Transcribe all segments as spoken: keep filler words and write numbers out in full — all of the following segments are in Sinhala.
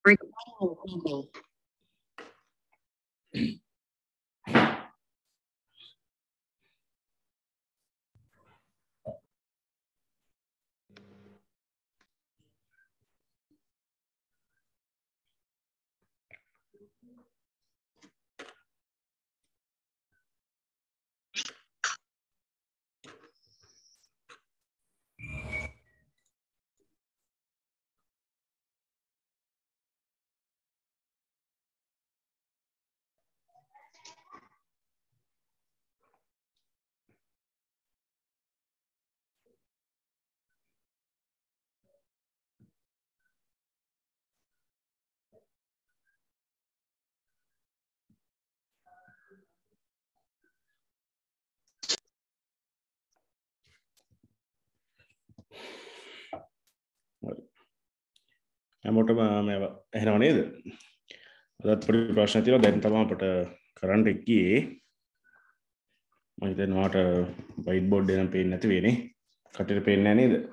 හැමෝටම මේ එහෙනව නේද? අදත් පොඩි ප්‍රශ්න තියෙනවා. දැන් තමයි අපට කරන්ට් එක ගියේ. මම හිතන්නේ ඔයාලට වයිට් බෝඩ් එක නම් පේන්නේ නැති වෙන්නේ. කටට පේන්නේ නැහැ නේද?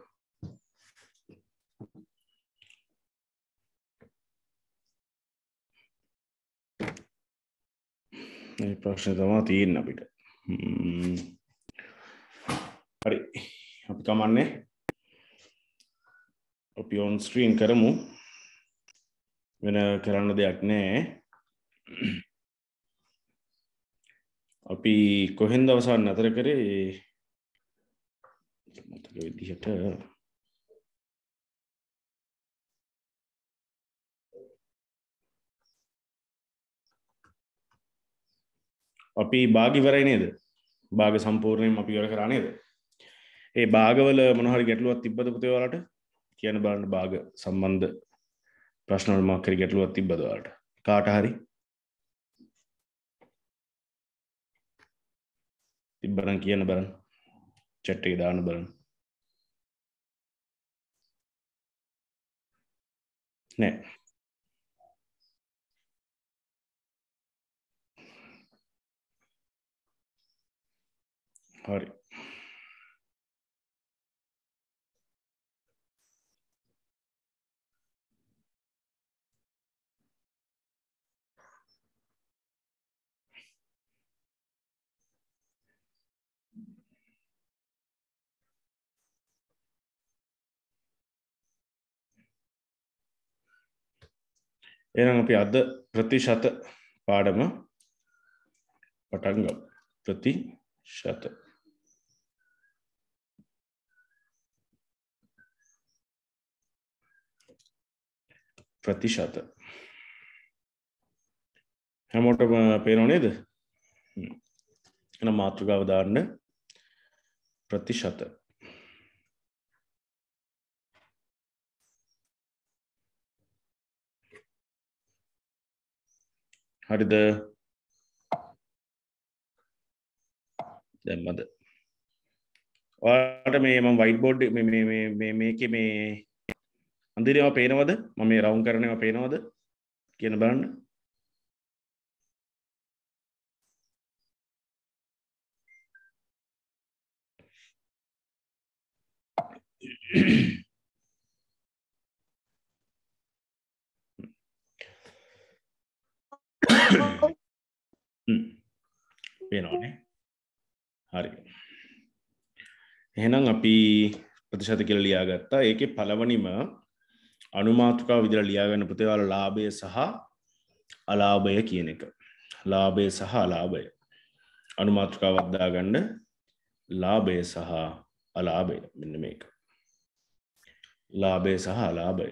මේ ප්‍රශ්න තමයි තියෙන්නේ අපිට. හරි. අපි කමන්නේ. අපි on screen කරමු. වෙන කරන්න දෙයක් නැහැ. අපි කොහෙන්ද අවසන් නතර කරේ? මතක විදිහට අපි භාග ඉවරයි නේද? භාග සම්පූර්ණයෙන්ම අපි ඉවර කරා නේද? ඒ භාගවල මොන හරි ගැටලුවක් තිබ්බද පුතේ ඔයාලට? කියන්න බලන්න භාග සම්බන්ධ ප්‍රශ්න වල මොකක් හරි ගැටලුවක් තිබ්බද ඔයාලට? කාට හරි? තිබ්බනම් කියන්න බලන්න. chat එකේ දාන්න බලන්න. නෑ. හරි. එහෙනම් අපි අද ප්‍රතිශත පාඩම පටන් ගමු. ප්‍රතිශත ප්‍රතිශත හැමෝටම පේනව නේද? එහෙනම් මාතෘකාව දාන්න ප්‍රතිශත. හරිද? දැන් මද ඔයාලට මේ මම වයිට් බෝඩ් මේ මේ මේ මේකේ මේ අඳිනේව පේනවද? මම මේ රවුන්ඩ් කරනේව පේනවද? කියන බලන්න. පේනවනේ. හරි. එහෙනම් අපි ප්‍රතිශත කියලා ලියාගත්තා. ඒකේ පළවෙනිම අනුමාත්‍රිකාව විදිහට ලියාගන්න පුතේ ඔයාලා ලාභය සහ අලාභය කියන එක. ලාභය සහ අලාභය. අනුමාත්‍රිකාවක් දාගන්න ලාභය සහ අලාභය. මෙන්න මේක. ලාභය සහ අලාභය.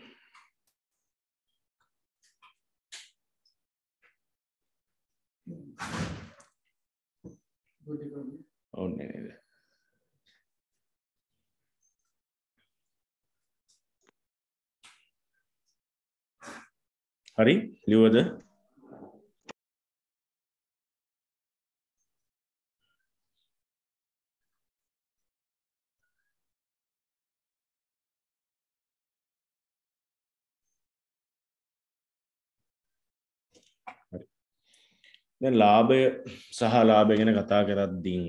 ඕනේ නේද? හරි ලියුවද? දැන් ලාභය සහ ලාභය ගැන කතා කරද්දී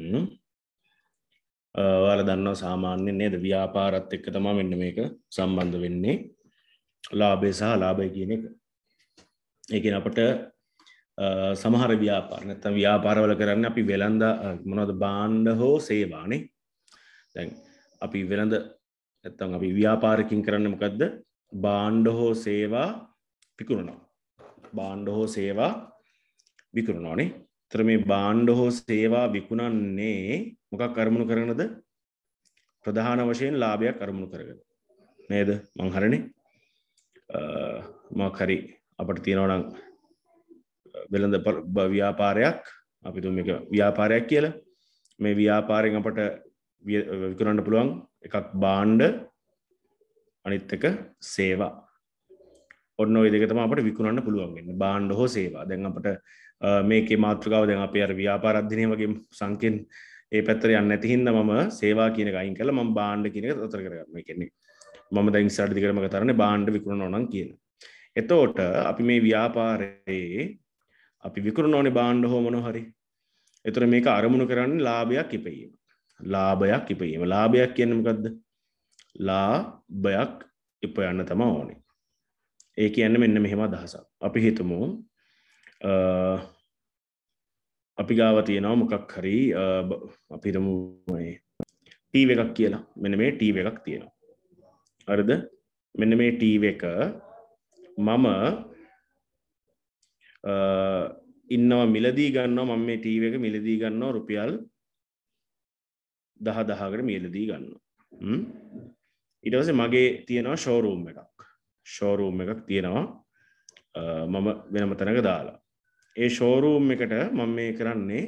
ඔයාලා දන්නවා සාමාන්‍යයෙන් නේද ව්‍යාපාරات එක්ක තමයි මෙන්න මේක සම්බන්ධ වෙන්නේ. ලාභය සහ අලාභය කියන එක. ඒ කියන්නේ අපිට සමහර ව්‍යාපාර නැත්නම් ව්‍යාපාරවල කරන්නේ අපි වෙළඳ මොනවද භාණ්ඩ හෝ සේවානේ. දැන් අපි වෙළඳ නැත්නම් අපි ව්‍යාපාරකින් කරන්නේ මොකද්ද? භාණ්ඩ හෝ සේවා විකුණනවා. භාණ්ඩ හෝ සේවා විකුණනවානේ. ඒතර මේ භාණ්ඩ හෝ සේවා විකුණන්නේ මොකක් අරමුණු කරගෙනද? ප්‍රධාන වශයෙන් ලාභයක් අරමුණු කරගෙන. නේද? මං හරිනේ. මොකක් හරි අපිට තියෙනවා නම් වෙළඳ ව්‍යාපාරයක් අපි තුමු මේක ව්‍යාපාරයක් කියලා. මේ ව්‍යාපාරයෙන් අපට විකුණන්න පුළුවන් එකක් භාණ්ඩ අනිත් එක සේවා. ඔන්න ඔය දෙක තමයි අපිට විකුණන්න පුළුවන් වෙන්නේ. භාණ්ඩ හෝ සේවා. දැන් අපිට මේකේ මාතෘකාව දැන් අපි අර ව්‍යාපාර අධ්‍යයනය වගේ සංකෙන් ඒ පැත්තට යන්නේ නැති හින්දා මම සේවා කියන එක අයින් කරලා මම භාණ්ඩ කියන එක අතර කරගන්නවා. ඒ කියන්නේ මම දැන් ඉස්සරහට දිගටම කතරන්නේ භාණ්ඩ විකුණනවා නම් කියන. එතකොට අපි මේ ව්‍යාපාරයේ අපි විකුණනෝනේ භාණ්ඩ හෝ මොනවා හරි. ඒතර මේක අරමුණු කරන්නේ ලාභයක් ඉපීම. ලාභයක් ඉපීම. ලාභයක් කියන්නේ මොකද්ද? ලාභයක් ඉපයන්න තමයි ඕනේ. ඒ කියන්නේ මෙන්න මෙහෙම අදහසක්. අපි හිතමු අපි ගාව තියෙනවා මොකක් හරි අපි හිතමු මේ ටීවී එකක් කියලා. මෙන්න මේ ටීවී එකක් තියෙනවා. හරිද? මෙන්න මේ ටීවී එක මම ඉන්නවා මිලදී ගන්නවා මම මේ ටීවී එක මිලදී ගන්නවා රුපියල් දහ දහකට මිලදී ගන්නවා. හ්ම් ඊට පස්සේ මගේ තියෙනවා ෂෝරූම් එකක්. ෂෝරූම් එකක් තියෙනවා මම වෙනම තැනක දාලා. ඒ ෂෝරූම් එකට මම මේ කරන්නේ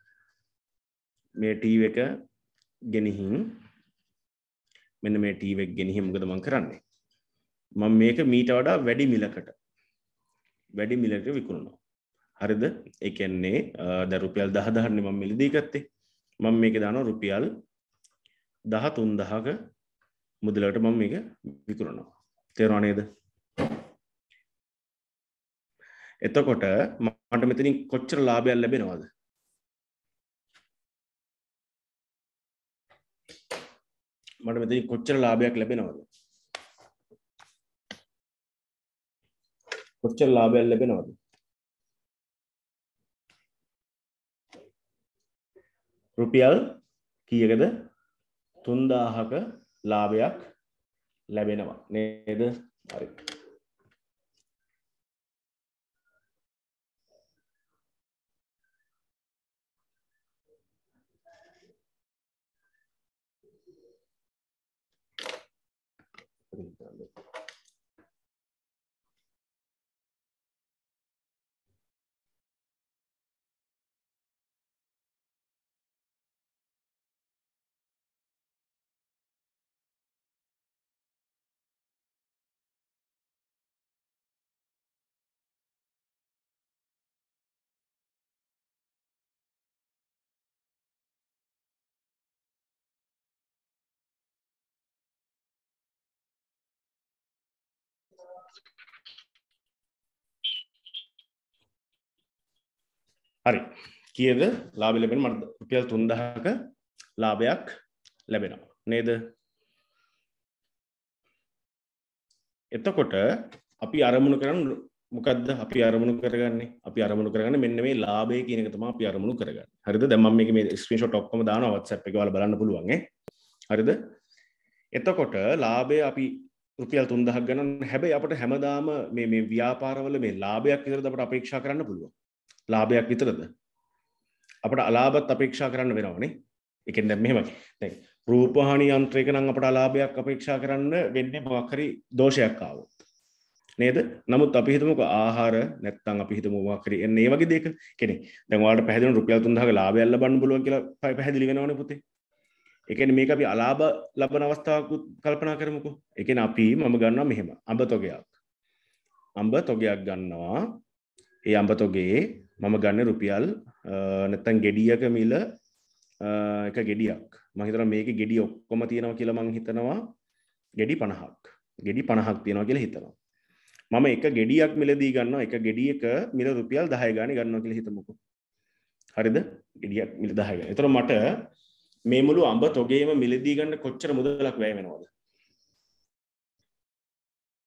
මේ ටීවී එක ගෙනihin මෙන්න මේ ටීවී එක ගෙනihin මොකද මම කරන්නේ? මම මේක මීට වඩා වැඩි මිලකට වැඩි මිලකට විකුණනවා. හරිද? ඒ කියන්නේ දැන් රුපියල් දහ දහක්නේ මම මිලදී ගත්තේ. මම මේක දානවා රුපියල් දහ තුන් දහක මුදලට මම මේක විකුණනවා. තේරුණා නේද? එතකොට මට මෙතනින් කොච්චර ලාභයක් ලැබෙනවද? මට මෙතනින් කොච්චර ලාභයක් ලැබෙනවද? කොච්චර ලාභයක් ලැබෙනවද? රුපියල් කීයකද? තුන් දහක ලාභයක් ලැබෙනවා නේද? හරි. හරි. කීයද ලාභය ලැබෙන්නේ? මට රුපියල් තුන් දහක ලාභයක් ලැබෙනවා නේද? එතකොට අපි අරමුණු කරන්නේ මොකද්ද? අපි අරමුණු කරගන්නේ අපි අරමුණු කරගන්නේ මෙන්න මේ ලාභය කියන එක තමයි අපි අරමුණු කරගන්නේ. හරිද? දැන් මම මේක මේ ස්ක්‍රීන්ෂොට් ඔක්කොම දානවා WhatsApp එකේ ඔයාලා බලන්න පුළුවන් ඈ. හරිද? එතකොට ලාභය අපි රුපියල් තුන් දහක් ගන්න. හැබැයි අපිට හැමදාම මේ මේ ව්‍යාපාරවල මේ ලාභයක් විතරද අපිට අපේක්ෂා කරන්න පුළුවන්. ලාභයක් විතරද? අපිට අලාභත් අපේක්ෂා කරන්න වෙනවනේ. ඒ කියන්නේ දැන් මෙහෙමයි. දැන් රූපවාහිනී යන්ත්‍රයක නම් අපිට අලාභයක් අපේක්ෂා කරන්න වෙන්නේ මොකක් හරි දෝෂයක් ආවොත්. නේද? නමුත් අපි හිතමුකෝ ආහාර නැත්තම් අපි හිතමු මොකක් හරි එන්නේ මේ වගේ දෙයක. කියන්නේ දැන් ඔයාලට පැහැදිලි රුපියල් තුන් දහක ලාභයක් ලබන්න පුළුවන් කියලා පැහැදිලි වෙනවනේ පුතේ. ඒ කියන්නේ මේක අපි අලාභ ලබන අවස්ථාවක් කල්පනා කරමුකෝ. ඒ කියන්නේ අපි මම ගන්නවා මෙහෙම අඹ තොගයක්. අඹ තොගයක් ගන්නවා. ඒ අඹ තොගේ මම ගන්න රුපියල් නැත්තම් ගෙඩියක මිල එක ගෙඩියක්. මම හිතනවා මේකේ ගෙඩි ඔක්කොම තියෙනවා කියලා මම හිතනවා ගෙඩි පනහක්. ගෙඩි පනහක් තියෙනවා කියලා හිතනවා. මම එක ගෙඩියක් මිලදී ගන්නවා. එක ගෙඩියක මිල රුපියල් දහය ගානේ ගන්නවා කියලා හිතමුකෝ. හරිද? ගෙඩියක් මිල දහය ගානේ. ඒතර මට මේ මුළු අඹ තොගේම මිලදී ගන්න කොච්චර මුදලක් වැය වෙනවද?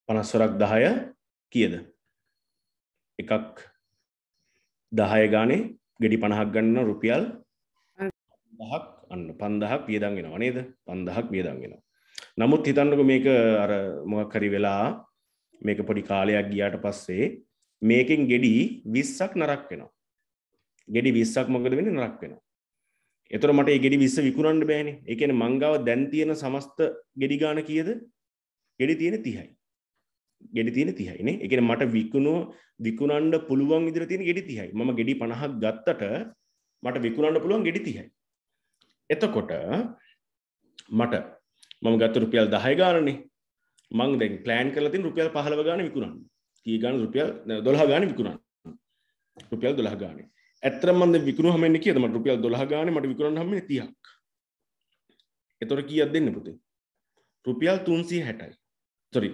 පනස් වරක් දහය කීයද? එකක් දහය ගානේ ගෙඩි පනහක් ගන්න රුපියල් පහක් අන්න පන්දහක් වියදම් වෙනවා නේද? පන්දහක් වියදම් වෙනවා. නමුත් හිතන්නකෝ මේක අර මොකක් හරි වෙලා මේක පොඩි කාලයක් ගියාට පස්සේ මේකෙන් ගෙඩි විස්සක් නරක් වෙනවා. ගෙඩි විස්සක් මොකද වෙන්නේ? නරක් වෙනවා. එතකොට මට මේ ගෙඩි විස්ස විකුණන්න බෑනේ. ඒ කියන්නේ මං ගාව දැන් තියෙන සමස්ත ගෙඩි ගාන කීයද? ගෙඩි තියෙන තිහයි. ගෙඩි තියෙන තිහයි නේ. ඒ කියන්නේ මට විකුණුව විකුණන්න පුළුවන් විදිහට තියෙන ගෙඩි තිහයි. මම ගෙඩි පනහක් ගත්තට මට විකුණන්න පුළුවන් ගෙඩි තිහයි. එතකොට මට මම ගත්ත රුපියල් දහය ගානනේ. මං දැන් ප්ලෑන් කරලා තියෙන රුපියල් පහළව ගාන විකුණන්න. කී ගාන රුපියල් දොළහ ගාන විකුණන්න. රුපියල් දොළහ ගානේ. ඇත්තටම මම දැන් විකුණුව හැමෙන්නේ කීයද? මට රුපියල් දොළහ ගානේ මට විකුණන්න හැමෙන්නේ තිහක්. එතකොට කීයක් දෙන්නේ පුතේ? රුපියල් තුන්සිය හැටයි. sorry.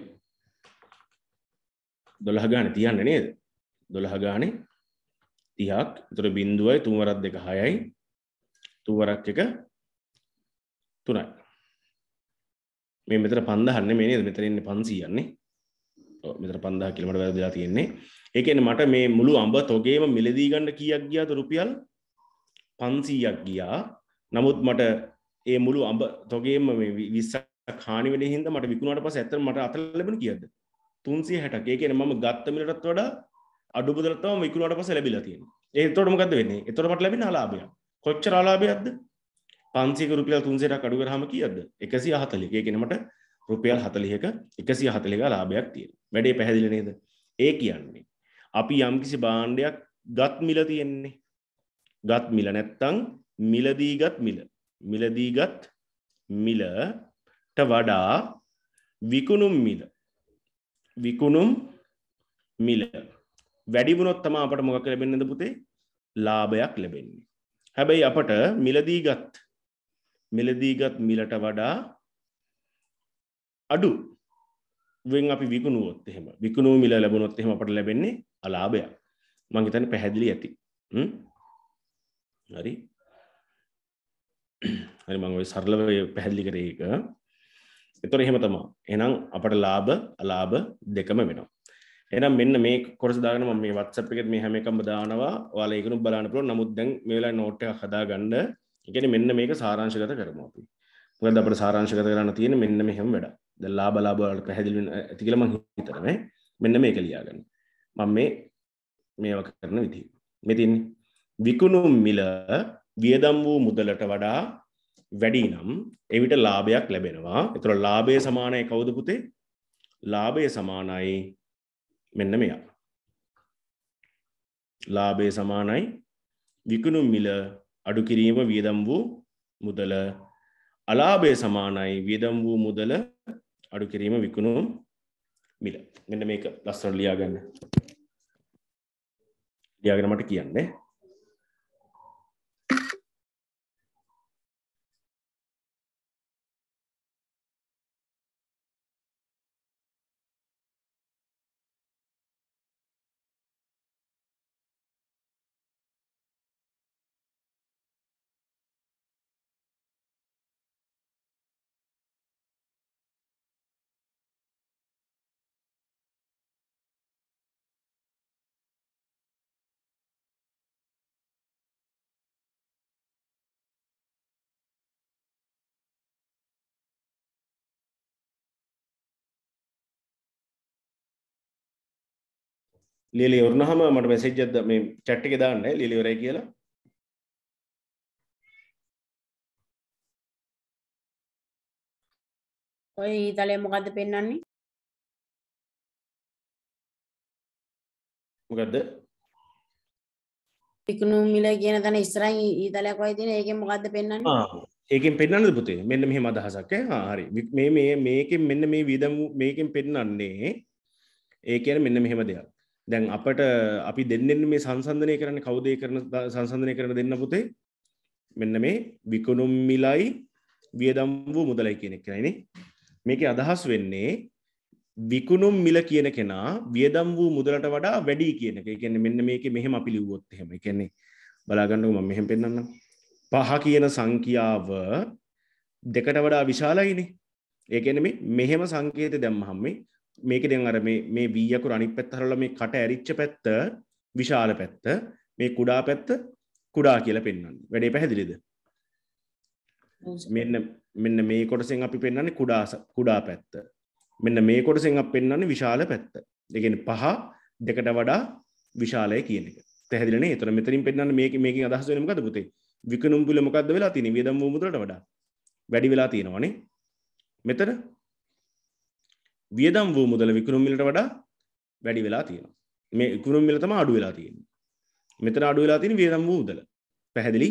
දොළහ ගානේ තියන්නේ නේද? දොළහ ගානේ තිහක්. එතකොට බිංදුවයි තුන් වරක් දෙක හයයි. තුන් වරක් එක තුනයි. මේ මෙතන පන්දහක් නෙමෙයි නේද? මෙතන ඉන්නේ පන්සීයක් නේ. ඔව් මෙතන පන්දහ කියලා මට වැරදිලා තියෙන්නේ. ඒ කියන්නේ මට මේ මුළු අඹ තොගේම මිලදී ගන්න කීයක් ගියාද? රුපියල් පන්සීයක් ගියා. නමුත් මට ඒ මුළු අඹ තොගේම මේ විස්සක් හානි වෙන හින්දා මට විකුණුවාට පස්සේ ඇත්තටම මට අතල ලැබෙන කීයද? තුන්සිය හැටක්. ඒ කියන්නේ මම ගත්ත මිලටත් වඩා අඩු බදලක් තමයි විකුණුවාට පස්සේ ලැබිලා තියෙන්නේ. ඒ එතකොට මොකද්ද වෙන්නේ? එතකොට මට ලැබෙන අලාභයක්. කොච්චර අලාභයක්ද? පන්සීයක රුපියල් තුන්සියයක් අඩු කරාම කීයද? එකසිය හතළිහක. ඒ කියන්නේ මට රුපියල් හතළිහක එකසිය හතළිහක ලාභයක් තියෙනවා. වැඩේ පැහැදිලි නේද? ඒ කියන්නේ අපි යම්කිසි භාණ්ඩයක් ගත් මිල තියෙන්නේ. ගත් මිල නැත්තම් මිලදී ගත් මිල. මිලදී ගත් මිලට වඩා විකුණුම් මිල. විකුණුම් මිල වැඩි වුණොත් තමයි අපට මොකක් ලැබෙන්නේද පුතේ? ලාභයක් ලැබෙන්නේ. හැබැයි අපට මිලදී ගත් මිලදී ගත් මිලට වඩා අඩු වෙන් අපි විකුණුවොත් එහෙම විකුණුව මිල ලැබුණොත් එහෙම අපට ලැබෙන්නේ අලාභයක්. මම හිතන්නේ පැහැදිලි ඇති. හ්ම් හරි. හරි මම ඔය සරලව පැහැදිලි කරේ ඒක. ඒතොර එහෙම තමයි. එහෙනම් අපට ලාභ අලාභ දෙකම වෙනවා. එහෙනම් මෙන්න මේ කොටස දාගෙන මම මේ WhatsApp එකේ මේ හැම එකම දානවා. ඔයාලා ඒකනුත් බලන්න පුළුවන්. නමුත් දැන් මේ වෙලාවේ නෝට් එකක් හදාගන්න. ඒ කියන්නේ මෙන්න මේක සාරාංශගත කරමු අපි. මොකද අපිට සාරාංශගත කරන්න තියෙන්නේ මෙන්න මෙහෙම වැඩක්. දැන් ලාභ ලාභ වලට පැහැදිලි වෙන ඇති කියලා මම හිතනවා නේ. මෙන්න මේක ලියාගන්න. මම මේ මේවා කරන විදිහ. මේ තියෙන්නේ විකුණුම් මිල වියදම් වූ මුදලට වඩා වැඩි නම් එවිට ලාභයක් ලැබෙනවා. ඒතර ලාභය සමානයි කවුද පුතේ? ලාභය සමානයි මෙන්න මෙයා. ලාභය සමානයි විකුණුම් මිල අඩු කිරීම වියදම් වූ මුදල. අලාභය සමානයි වියදම් වූ මුදල අඩු කිරීම විකුණුම් මිල. මෙන්න මේක ලස්සනට ලියා ගන්න. ලියාගෙන මට කියන්නේ. ලියලා ඉවරනහම මට මෙසේජ් එකක් මේ chat එකේ දාන්න ලියලා ඉවරයි කියලා. ඔය ඊතලේ මොකද්ද පෙන්වන්නේ? මොකද්ද? විකුණුම් මිල කියන තැන ඉස්සරහින් ඊතලයක් වගේ තියෙන ඒකෙන් මොකද්ද පෙන්වන්නේ? ආ ඒකෙන් පෙන්නන්නද පුතේ? මෙන්න මෙහෙම අදහසක් ඈ. ආ හරි. මේ මේ මේකෙන් මෙන්න මේ වියදම් මේකෙන් පෙන්නන්නේ ඒ කියන්නේ මෙන්න මෙහෙම දෙයක්. දැන් අපට අපි දෙන්නෙන් මේ සංසන්දනය කරන්නේ කවුද ඒ කරන සංසන්දනය කරන දෙන්න පුතේ? මෙන්න මේ විකුණුම් මිලයි වියදම් වූ මුදලයි කියන එක නේද? මේකේ අදහස් වෙන්නේ විකුණුම් මිල කියන කෙනා වියදම් වූ මුදලට වඩා වැඩි කියන එක. ඒ කියන්නේ මෙන්න මේකේ මෙහෙම අපි ලිව්වොත් එහෙම. ඒ කියන්නේ බලා ගන්නකො මම මෙහෙම පෙන්නන්නම්. පහ කියන සංඛ්‍යාව දෙකට වඩා විශාලයිනේ. ඒ කියන්නේ මේ මෙහෙම සංකේතය දැම්මහම මේ මේක දැන් අර මේ මේ v අකුර අනිත් පැත්ත හරවලා මේ කට ඇරිච්ච පැත්ත විශාල පැත්ත මේ කුඩා පැත්ත කුඩා කියලා පෙන්වන්නේ. වැඩේ පැහැදිලිද? මෙන්න මෙන්න මේ කොටසෙන් අපි පෙන්වන්නේ කුඩා කුඩා පැත්ත. මෙන්න මේ කොටසෙන් අපි පෙන්වන්නේ විශාල පැත්ත. ඒ කියන්නේ පහ දෙකට වඩා විශාලයි කියන එක. පැහැදිලි නේ? ඒතර මෙතනින් පෙන්වන්නේ මේක මේකෙන් අදහස් වෙන්නේ මොකද්ද පුතේ? විකුණුම් පිළ මොකද්ද වෙලා තියෙන්නේ? වියදම් වූ මුදලට වඩා වැඩි වෙලා තියෙනවනේ. මෙතන වියදම් වූ මුදල විකුණුම් මිලට වඩා වැඩි වෙලා තියෙනවා. මේ විකුණුම් මිල තමයි අඩු වෙලා තියෙන්නේ. මෙතන අඩු වෙලා තියෙන්නේ වියදම් වූ මුදල. පැහැදිලි?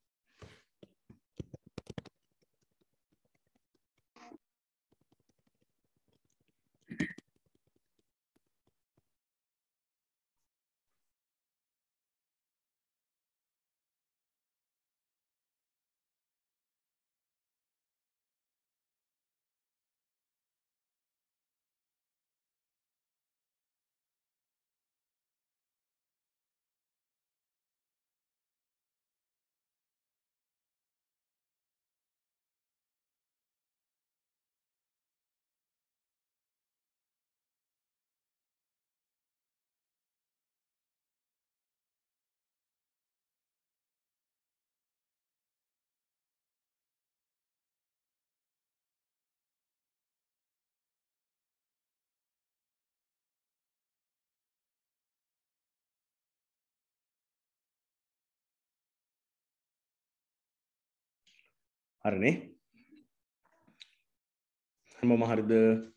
හරිනේ. හැමෝම හරිද?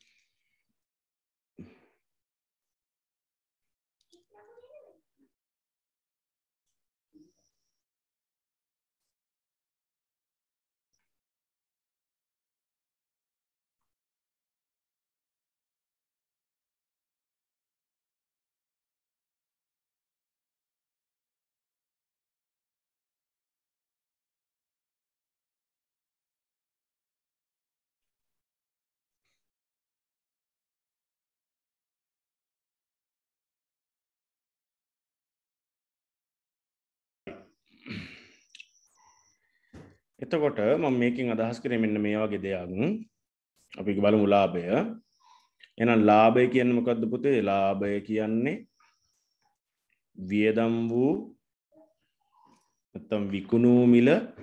එතකොට මම මේකෙන් අදහස් කරේ මෙන්න මේ වගේ දෙයක්. අපි බලමු ලාභය. එහෙනම් ලාභය කියන්නේ මොකද්ද පුතේ? ලාභය කියන්නේ වියදම් වූ නැත්නම් විකුණු මිල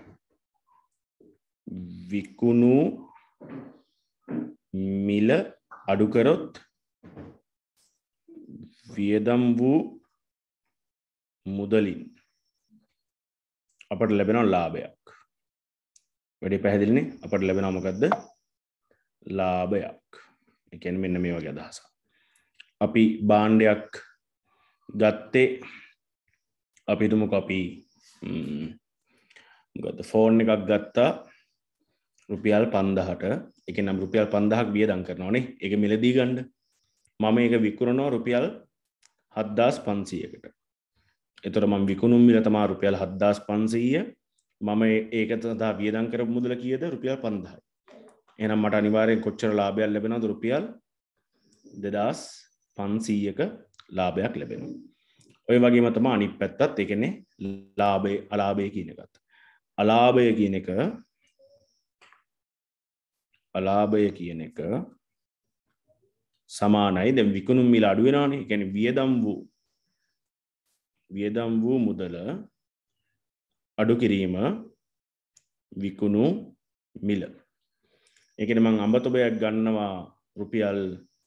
විකුණු මිල අඩු කරොත් වියදම් වූ මුදලින් අපට ලැබෙන ලාභයක්. වැඩි පැහැදිලිනේ? අපට ලැබෙනවා මොකද්ද? ලාභයක්. ඒ කියන්නේ මෙන්න මේ වගේ අදහසක්. අපි භාණ්ඩයක් ගත්තේ අපි හිතමුකෝ අපි මොකද්ද ෆෝන් එකක් ගත්තා රුපියල් පන්දාහට. ඒකෙන් නම් රුපියල් පන්දාහක් වියදම් කරනවානේ. ඒක මිලදී ගන්න. මම ඒක විකුණනවා රුපියල් හත්දාස් පන්සීයකට. එතකොට මම විකුණුම් මිල තමයි රුපියල් හත්දාස් පන්සීය. මම ඒක සඳහා වියදම් කරපු මුදල කීයද? රුපියල් පන්දාහයි. එහෙනම් මට අනිවාර්යෙන් කොච්චර ලාභයක් ලැබෙනවද? රුපියල් දෙදාස් පන්සීයක ලාභයක් ලැබෙනවා. ඔය වගේම තමයි අනිත් පැත්තත්. ඒ කියන්නේ ලාභය අලාභය කියන එකත්. අලාභය කියන එක අලාභය කියන එක සමානයි. දැන් විකුණුම් මිල අඩු වෙනවානේ. ඒ කියන්නේ වියදම් වූ වියදම් වූ මුදල අඩු කිරීම විකුණු මිල. ඒ කියන්නේ මම අඹ තොබයක් ගන්නවා රුපියල්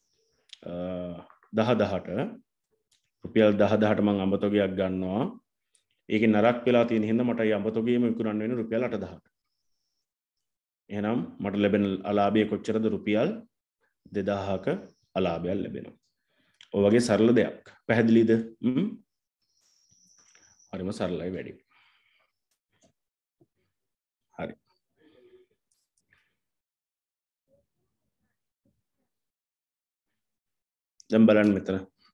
දහදහට. රුපියල් දහදහට මම අඹ තොගයක් ගන්නවා. ඒකේ නරක් වෙලා තියෙන හින්දා මට ඒ අඹ තොගයම විකුණන්න වෙන රුපියල් අටදහට. එහෙනම් මට ලැබෙන අලාභය කොච්චරද? රුපියල් දෙදාහක අලාභයක් ලැබෙනවා. ඔය වගේ සරල දෙයක්. පැහැදිලිද? හ්ම්. හරිම සරලයි වැඩි. හරි. දැන් බලන්න මෙතන.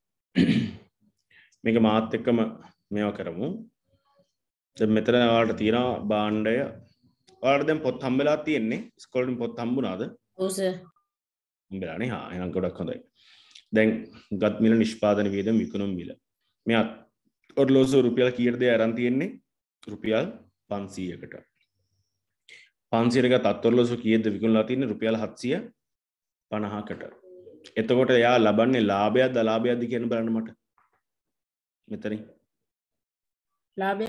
මේක මාත් එක්කම මේවා කරමු. දැන් මෙතන ඔයාලට තියෙනවා භාණ්ඩය. ඔයාලට දැන් පොත් හම්බෙලා තියෙන්නේ. ඉස්කෝලේෙන් පොත් හම්බුණාද? ඔව් සර්. හම්බෙලානේ. හා එහෙනම් ගොඩක් හොඳයි. දැන් ගත් මිල නිෂ්පාදන වියදම විකුණුම් මිල. මෙයා ඔරලෝසුව රුපියල් කීයටද අරන් තියෙන්නේ? රුපියල් පන්සීයකට. පන්සීයක තත් ඔරලෝසුව කීයද විකුණලා තියෙන්නේ? රුපියල් හත්සිය පනහකට. එතකොට එයා ලබන්නේ ලාභයක්ද අලාභයක්ද කියන බලන්න මට. මෙතනින්. ලාභය.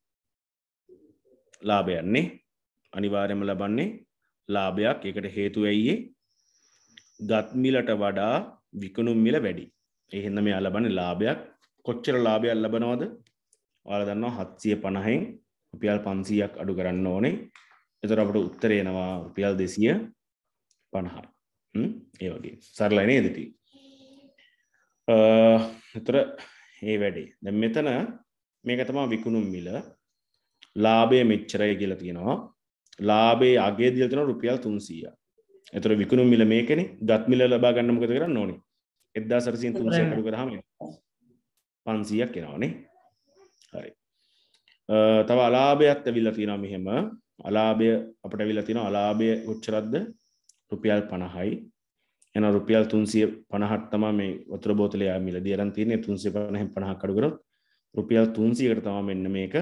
ලාභයන්නේ අනිවාර්යයෙන්ම ලබන්නේ ලාභයක්. ඒකට හේතුව ඇයි? ගත් මිලට වඩා විකුණුම් මිල වැඩි. ඒ හින්දා මෙයා ලබන්නේ ලාභයක්. කොච්චර ලාභයක් ලබනවද? ඔයාලා දන්නවා හත්සිය පනහෙන් රුපියල් පන්සීයක් අඩු කරන්න ඕනේ. එතකොට අපට උත්තරේ එනවා රුපියල් දෙසිය පනහයි. හ්ම් ඒ වගේ. සරලයි නේද ඉතින්? අ එතකොට මේ වැඩේ. දැන් මෙතන මේක තමයි විකුණුම් මිල. ලාභය මෙච්චරයි කියලා තියෙනවා. ලාභයේ අගය දීලා තියෙනවා රුපියල් තුන්සීයක්. එතකොට විකුණුම් මිල මේකනේ. ගත් මිල ලබා ගන්න මොකද කරන්න ඕනේ? එක්දාස් අටසිය තුන්සීයක් අඩු කරාම පන්සීයක් එනවනේ. හරි. තව අලාභයත් ඇවිල්ලා තියෙනවා මෙහෙම. අලාභය අපිට ඇවිල්ලා තියෙනවා අලාභය කොච්චරද? රුපියල් පනහයි. එහෙනම් රුපියල් තුන්සිය පනහක් තමයි මේ වතුර බෝතලේ ආ මිලදී අරන් තියෙන්නේ. තුන්සිය පනහෙන් පනහක් අඩු කරොත් රුපියල් තුන්සීයකට තමයි මෙන්න මේක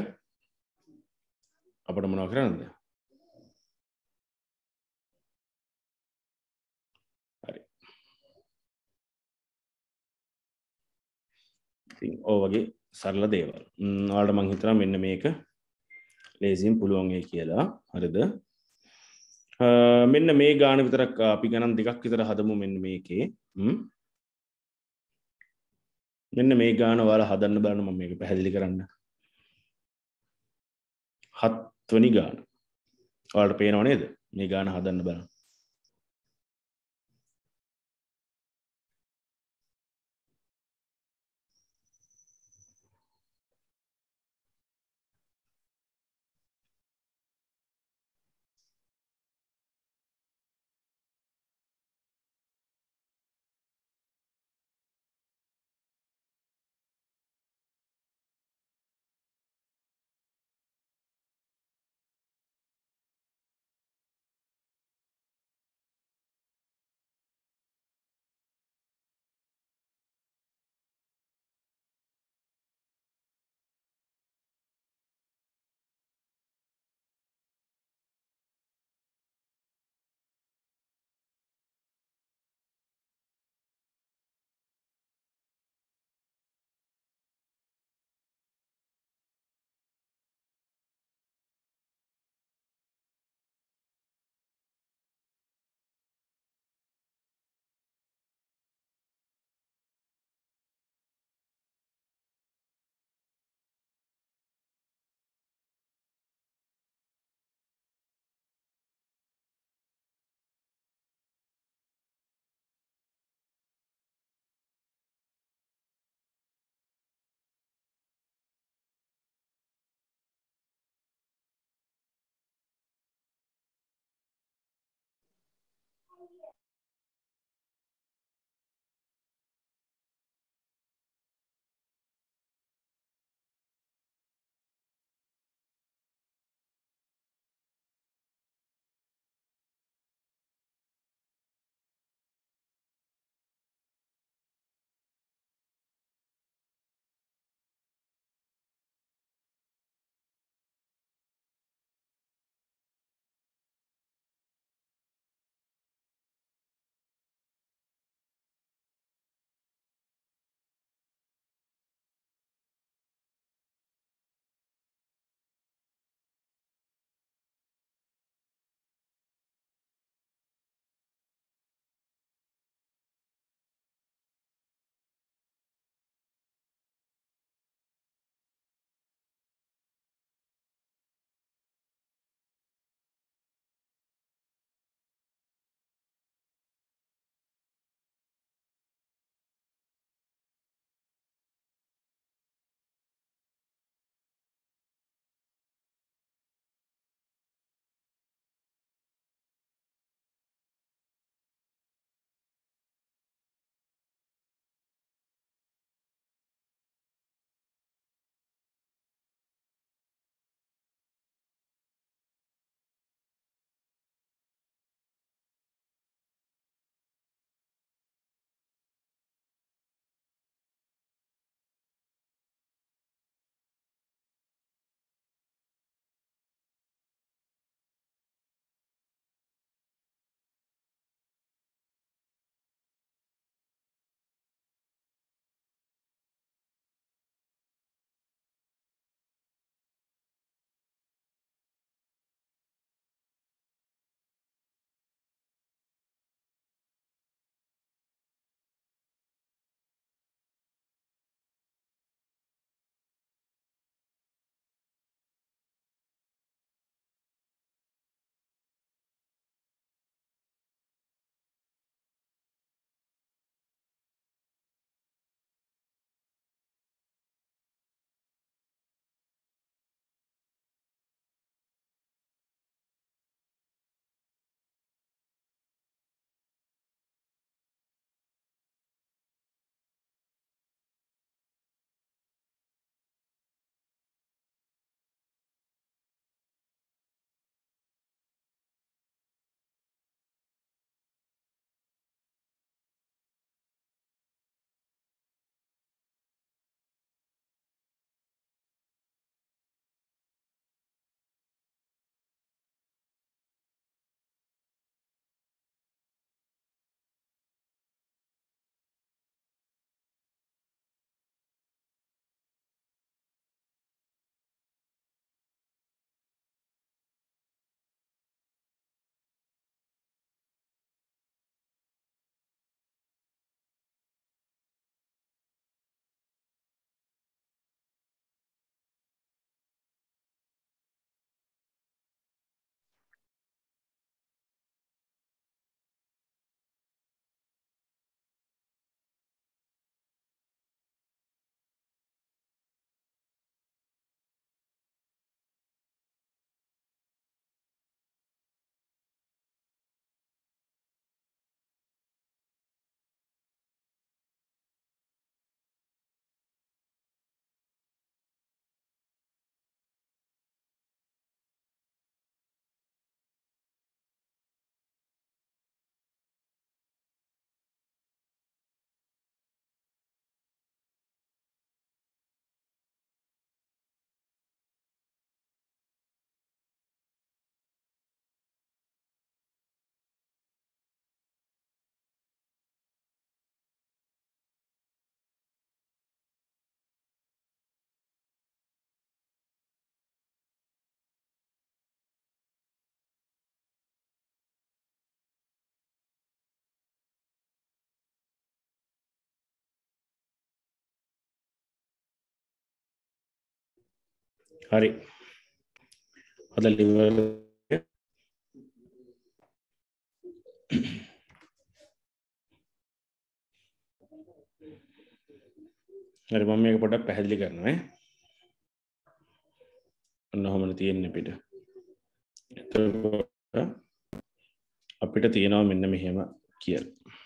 අපිට මොනව කරන්නද? හරි. ඉතින් ඔය වගේ සරල දේවල්. ඔයාලට මම හිතනවා මෙන්න මේක ලේසියෙන් පුළුවන් ඒ කියලා. හරිද? මෙන්න මේ ගාන විතරක් අපි ගණන් දෙකක් විතර හදමු මෙන්න මේකේ. මෙන්න මේ ගාන ඔයාලා හදන්න බලන්න මම මේක පැහැදිලි කරන්න. හත් වෙනි ගාන. ඔයාලට පේනව නේද? මේ ගාන හදන්න බලන්න. හරි. අද liver හරි මම මේක පොඩ්ඩක් පැහැදිලි කරනවා ඈ. ඔන්න ඔහොමනේ තියෙන්නේ අපිට. එතකොට අපිට තියෙනවා මෙන්න මෙහෙම කියලා.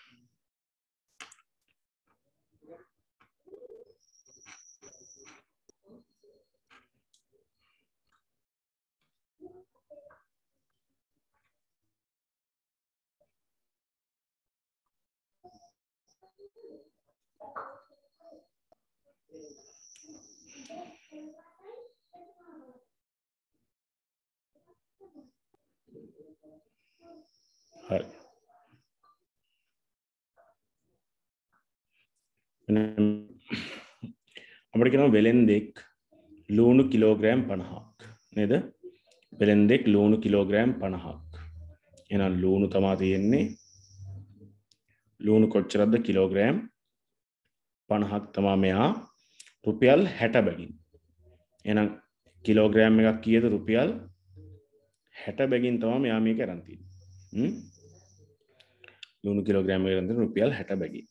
හරි. අපිට කියනවා වෙලෙන්දෙක් ලුණු කිලෝග්‍රෑම් පනහක් නේද? වෙලෙන්දෙක් ලුණු කිලෝග්‍රෑම් පනහක්. එහෙනම් ලුණු තමයි තියෙන්නේ. ලුණු කොච්චරද? කිලෝග්‍රෑම් පනහක් තමයි මෙයා රුපියල් හැට බැගින්. එහෙනම් කිලෝග්‍රෑම් එකක් කීයද? රුපියල් හැට බැගින් තමයි මෙයා මේක අරන් තියෙන්නේ. හ්ම් ලුණු කිලෝග්‍රෑම් එකක් අරන් තියෙන රුපියල් හැට බැගින්.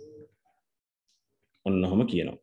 ඔන්නවම කියනවා.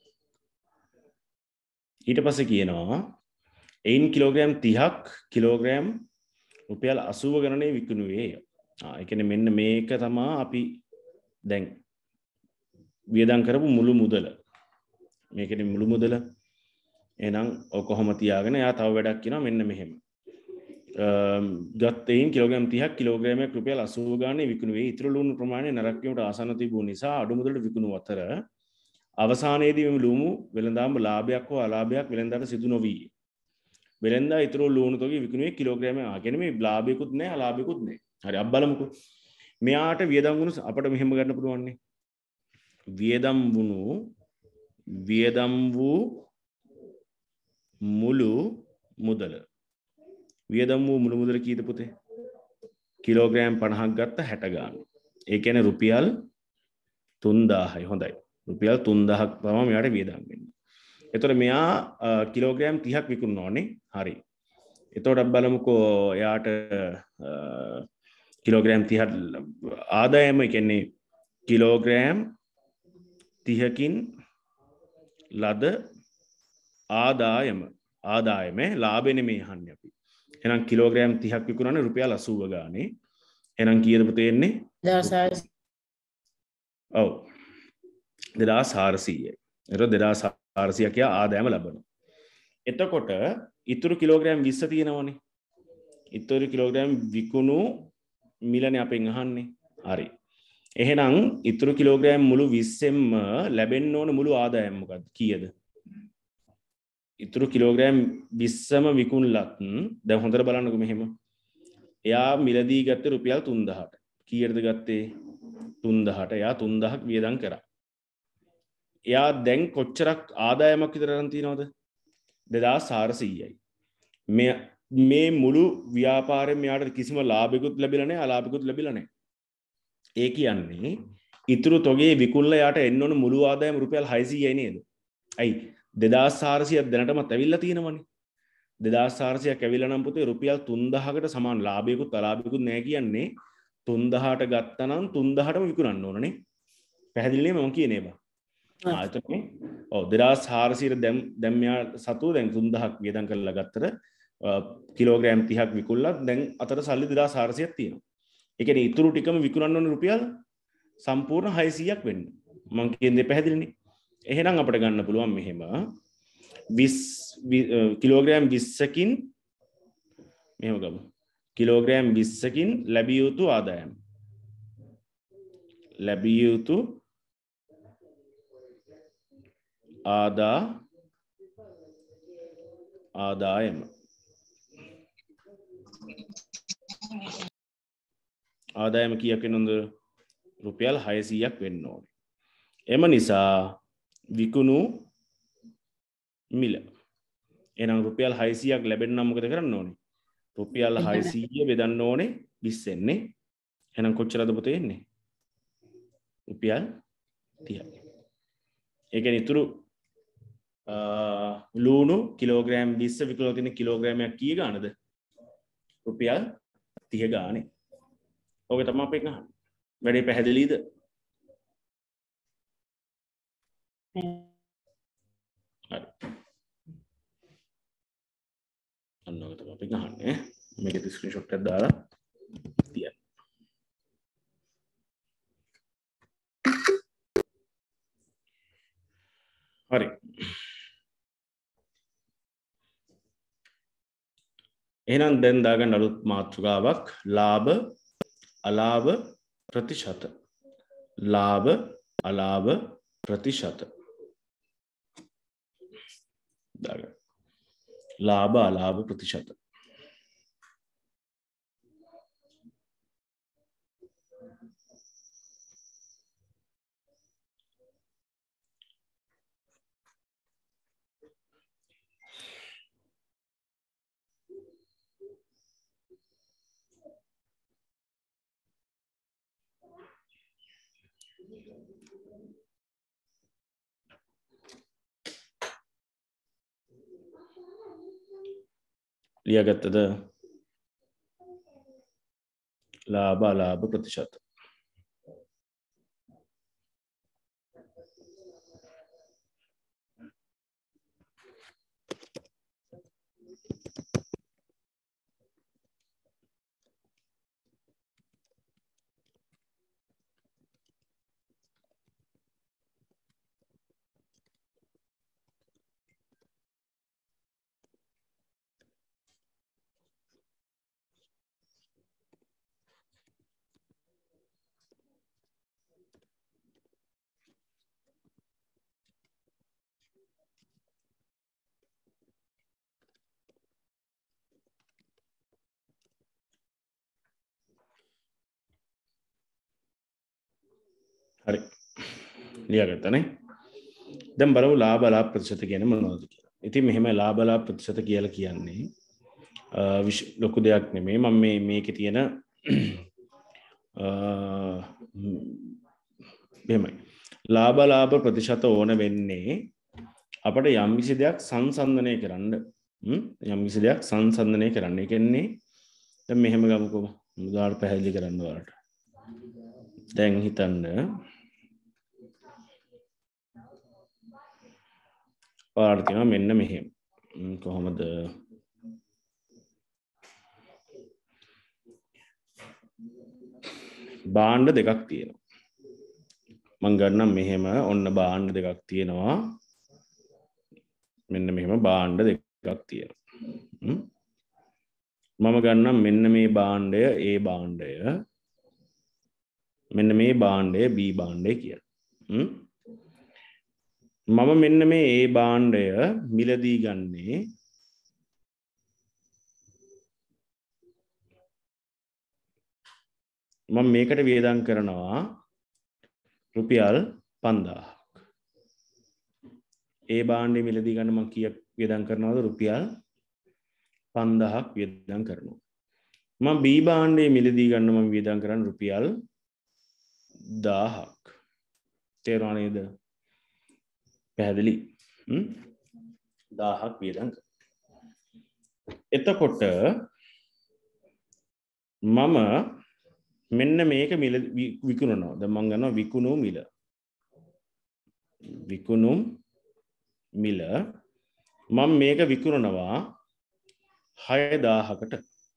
ඊට පස්සේ කියනවා එයින් කිලෝග්‍රෑම් තිහක් කිලෝග්‍රෑම් රුපියල් අසූව ගණනේ විකුණුවේ. ආ ඒ කියන්නේ මෙන්න මේක තමයි අපි දැන් වියදම් කරපු මුළු මුදල. මේකේ මුළු මුදල. එහෙනම් ඔය කොහොම තියාගෙන යා තව වැඩක් කියනවා මෙන්න මෙහෙම. ගත්තයින් කිලෝග්‍රෑම් තිහක් කිලෝග්‍රෑමයක් රුපියල් අසූව ගානේ විකුණුවේ. ඊතර ලුණු ප්‍රමාණය නරක වීමට ආසන්න තිබුණු නිසා අඩු මුදලට විකුණු අතර අවසානයේදී මේ ලුණු වෙළඳාම් ලාභයක් හෝ අලාභයක් වෙළඳාට සිදු නොවී වෙළඳා ඊතර ලුණු තොගේ විකුණුවේ කිලෝග්‍රෑම ආ කියන්නේ මේ ලාභයකුත් නැහැ අලාභයකුත් නැහැ. හරි අපි බලමුකෝ. මෙයාට වියදම් වුණු අපිට මෙහෙම ගන්න පුළුවන් නේ. වියදම් වුණු වියදම් වූ මුළු මුදල වියදම් වූ මුළු මුදල කීයද පුතේ? කිලෝග්‍රෑම් පනහක් ගත්ත හැට ගාන. ඒ කියන්නේ රුපියල් තුන්දාහයි. හොඳයි. රුපියල් තුන්දාහක් තමයි මෙයාට වියදම් වෙන්නේ. එතකොට මෙයා කිලෝග්‍රෑම් තිහක් විකුණනවානේ. හරි. එතකොට අපි බලමුකෝ එයාට කිලෝග්‍රෑම් තිහක් ආදායම කියන්නේ කිලෝග්‍රෑම් තිහකින් ලද ආදායම ආදායම ලාභෙ නෙමෙයි අහන්නේ අපි. එහෙනම් කිලෝග්‍රෑම් තිහක් විකුණන්නේ රුපියල් අසූව ගානේ. එහෙනම් කීයද පුතේන්නේ? ඔව්. දෙදාස් හාරසීයයි. එතකොට දෙදාස් හාරසීයක් යා ආදායම ලබනවා. එතකොට ඉතුරු කිලෝග්‍රෑම් විස්ස තියෙනවනේ. ඉතුරු කිලෝග්‍රෑම් විකුණු මිලනේ අපෙන් අහන්නේ. හරි. එහෙනම් ඉතුරු කිලෝග්‍රෑම් මුළු විස්සෙන්ම ලැබෙන්න ඕන මුළු ආදායම මොකක්ද? කීයද? ඉතුරු කිලෝග්‍රෑම් විස්සම විකුණලත් දැන් හොඳට බලන්නකො මෙහෙම. එයා මිලදී ගත්තේ රුපියල් තුන්දාහට. කීයටද ගත්තේ? තුන්දාහට. එයා තුන්දාහක් වියදම් කරා. එයා දැන් කොච්චරක් ආදායමක් විතර අරන් තියනවද? දෙදාස් හාරසීයයි. මේ මේ මුළු ව්‍යාපාරයෙන් මෙයාට කිසිම ලාභයක්වත් ලැබිලා නැහැ අලාභයක්වත් ලැබිලා නැහැ. ඒ කියන්නේ ඉතුරු තොගේ විකුණලා යාට එන්න ඕන මුළු ආදායම රුපියල් හයසීයයි නේද? ඇයි? දෙදාස් හාරසීයක් දැනටමත් ඇවිල්ලා තියෙනවනේ. දෙදාස් හාරසීයක් ඇවිල්ලා නම් පුතේ රුපියල් තුන්දාහකට සමාන ලාභයකුත් අලාභයකුත් නැහැ කියන්නේ තුන්දාහට ගත්තා නම් තුන්දාහටම විකුණන්න ඕනනේ. පැහැදිලිනේ මම කියන්නේ ඒවා. ආ එතකොට ඔව් දෙදාස් හාරසීයට දැන් දැන් මෙයා සතුව දැන් තුන්දාහක් වියදම් කරලා ගත්තට කිලෝග්‍රෑම් තිහක් විකුණලා දැන් අතට සල්ලි දෙදාස් හාරසීයක් තියෙනවා. ඒ කියන්නේ ඉතුරු ටිකම විකුණන්න ඕන රුපියල් සම්පූර්ණ හයසීයක් වෙන්න. මම කියන්නේ පැහැදිලිනේ. එහෙනම් අපිට ගන්න පුළුවන් මෙහෙම විස් කිලෝග්‍රෑම් විස්සකින් මෙහෙම ගමු. කිලෝග්‍රෑම් විස්සකින් ලැබිය යුතු ආදායම. ලැබිය යුතු ආදා ආදායම ආදායම කීයක් වෙනවද? රුපියල් හයසීයක් වෙන්න ඕනේ. එම නිසා විකුණු මිල එහෙනම් රුපියල් හයසීයක් ලැබෙන්න නම් මොකද කරන්න ඕනේ? රුපියල් හයසීය බෙදන්න ඕනේ විස්සෙන් නේ. එහෙනම් කොච්චරද පුතේ එන්නේ? රුපියල් තිහයි. ඒ කියන්නේ ඉතුරු ලූණු කිලෝග්‍රෑම් විස්ස විකුණලා තියෙන කිලෝග්‍රෑමයක් කී ගානද? රුපියල් තිහ ගානේ. ඕක තමයි අපි අහන්නේ. වැඩේ පැහැදිලිද? හරි. අන්න ඕක තමයි අපි අහන්නේ. මේකේ ස්ක්‍රීන්ෂොට් එකක් දාලා තියන්න. හරි. එහෙනම් දැන් දාගන්න අලුත් මාතෘකාවක් ලාභ අලාභ ප්‍රතිශත. ලාභ අලාභ ප්‍රතිශත. දාගන්න. ලාභ අලාභ ප්‍රතිශත. ලියාගත්තද? ලාභ අලාභ ප්‍රතිශත. හරි. ලියාගත්තනේ. දැන් බලමු ලාභ අලාභ ප්‍රතිශත කියන්නේ මොනවද කියලා. ඉතින් මෙහෙම ලාභ අලාභ ප්‍රතිශත කියලා කියන්නේ ලොකු දෙයක් නෙමෙයි. මම මේ මේකේ තියෙන මෙහෙමයි. ලාභ අලාභ ප්‍රතිශත ඕන වෙන්නේ අපිට යම් කිසි දෙයක් සංසන්දනය කරන්න. යම් කිසි දෙයක් සංසන්දනය කරන්න. ඒ කියන්නේ දැන් මෙහෙම ගමුකෝ. උදාහරණ පැහැදිලි කරන්න වලට. දැන් හිතන්න ඔයාලට තියෙනවා මෙන්න මෙහෙම. කොහොමද? භාණ්ඩ දෙකක් තියෙනවා. මම ගන්නම් මෙහෙම ඔන්න භාණ්ඩ දෙකක් තියෙනවා. මෙන්න මෙහෙම භාණ්ඩ දෙකක් තියෙනවා. මම ගන්නම් මෙන්න මේ භාණ්ඩය A භාණ්ඩය. මෙන්න මේ භාණ්ඩය B භාණ්ඩය කියලා. මම මෙන්න මේ A භාණ්ඩය මිලදී ගන්නේ මම මේකට වියදම් කරනවා රුපියල් පන්දාහක්. A භාණ්ඩය මිලදී ගන්න මම කීයක් වියදම් කරනවද? රුපියල් පන්දාහක් වියදම් කරනවා. මම B භාණ්ඩය මිලදී ගන්න මම වියදම් කරන්නේ රුපියල් දාහක්. තේරුණා නේද? පැහැදිලි? හ්ම් දාහක් වියදම් කරනවා. එතකොට මම මෙන්න මේක මිල විකුණනවා. දැන් මම ගන්නවා විකුණු මිල. විකුණු මිල මම මේක විකුණනවා හය දාහකට.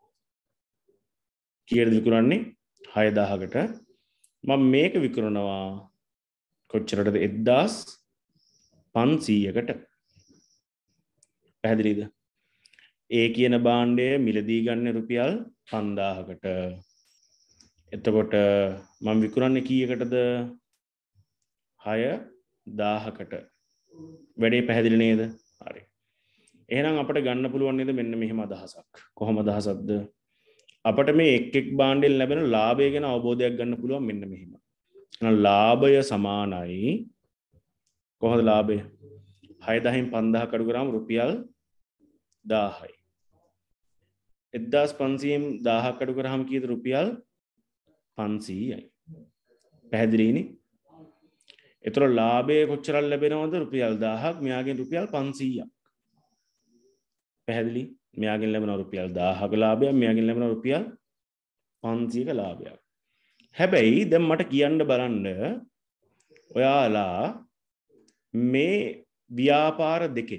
කීයද විකුණන්නේ? හය දාහකට. මම මේක විකුණනවා කොච්චරටද? එක්දාස් පන්සීයකට. පැහැදිලිද? ඒ කියන භාණ්ඩය මිලදී ගන්න රුපියල් පන්දාහකට. එතකොට මම විකුණන්නේ කීයකටද? හය දාහකට. වැඩේ පැහැදිලි නේද? හරි. එහෙනම් අපිට ගන්න පුළුවන් නේද මෙන්න මෙහෙම අදහසක්. කොහොම අදහසක්ද? අපිට මේ එක් එක් භාණ්ඩෙන් ලැබෙන ලාභය ගැන අවබෝධයක් ගන්න පුළුවන් මෙන්න මෙහෙම. එහෙනම් ලාභය සමානයි කොහොමද ලාභය? හය දහයෙන් පන්දාහක් අඩු කරාම රුපියල් දාහයි. එක්දාස් පන්සීයෙන් දාහක් අඩු කරාම කීයද? රුපියල් පන්සීයයි. පැහැදිලිනේ? ඒතර ලාභය කොච්චරක් ලැබෙනවද? රුපියල් දහයක්. මෙයාගෙන් රුපියල් පන්සීයක්. පැහැදිලි? මෙයාගෙන් ලැබෙනවා රුපියල් දහයක ලාභයක්, මෙයාගෙන් ලැබෙනවා රුපියල් පන්සීයක ලාභයක්. හැබැයි දැන් මට කියන්න බලන්න ඔයාලා මේ ව්‍යාපාර දෙකෙන්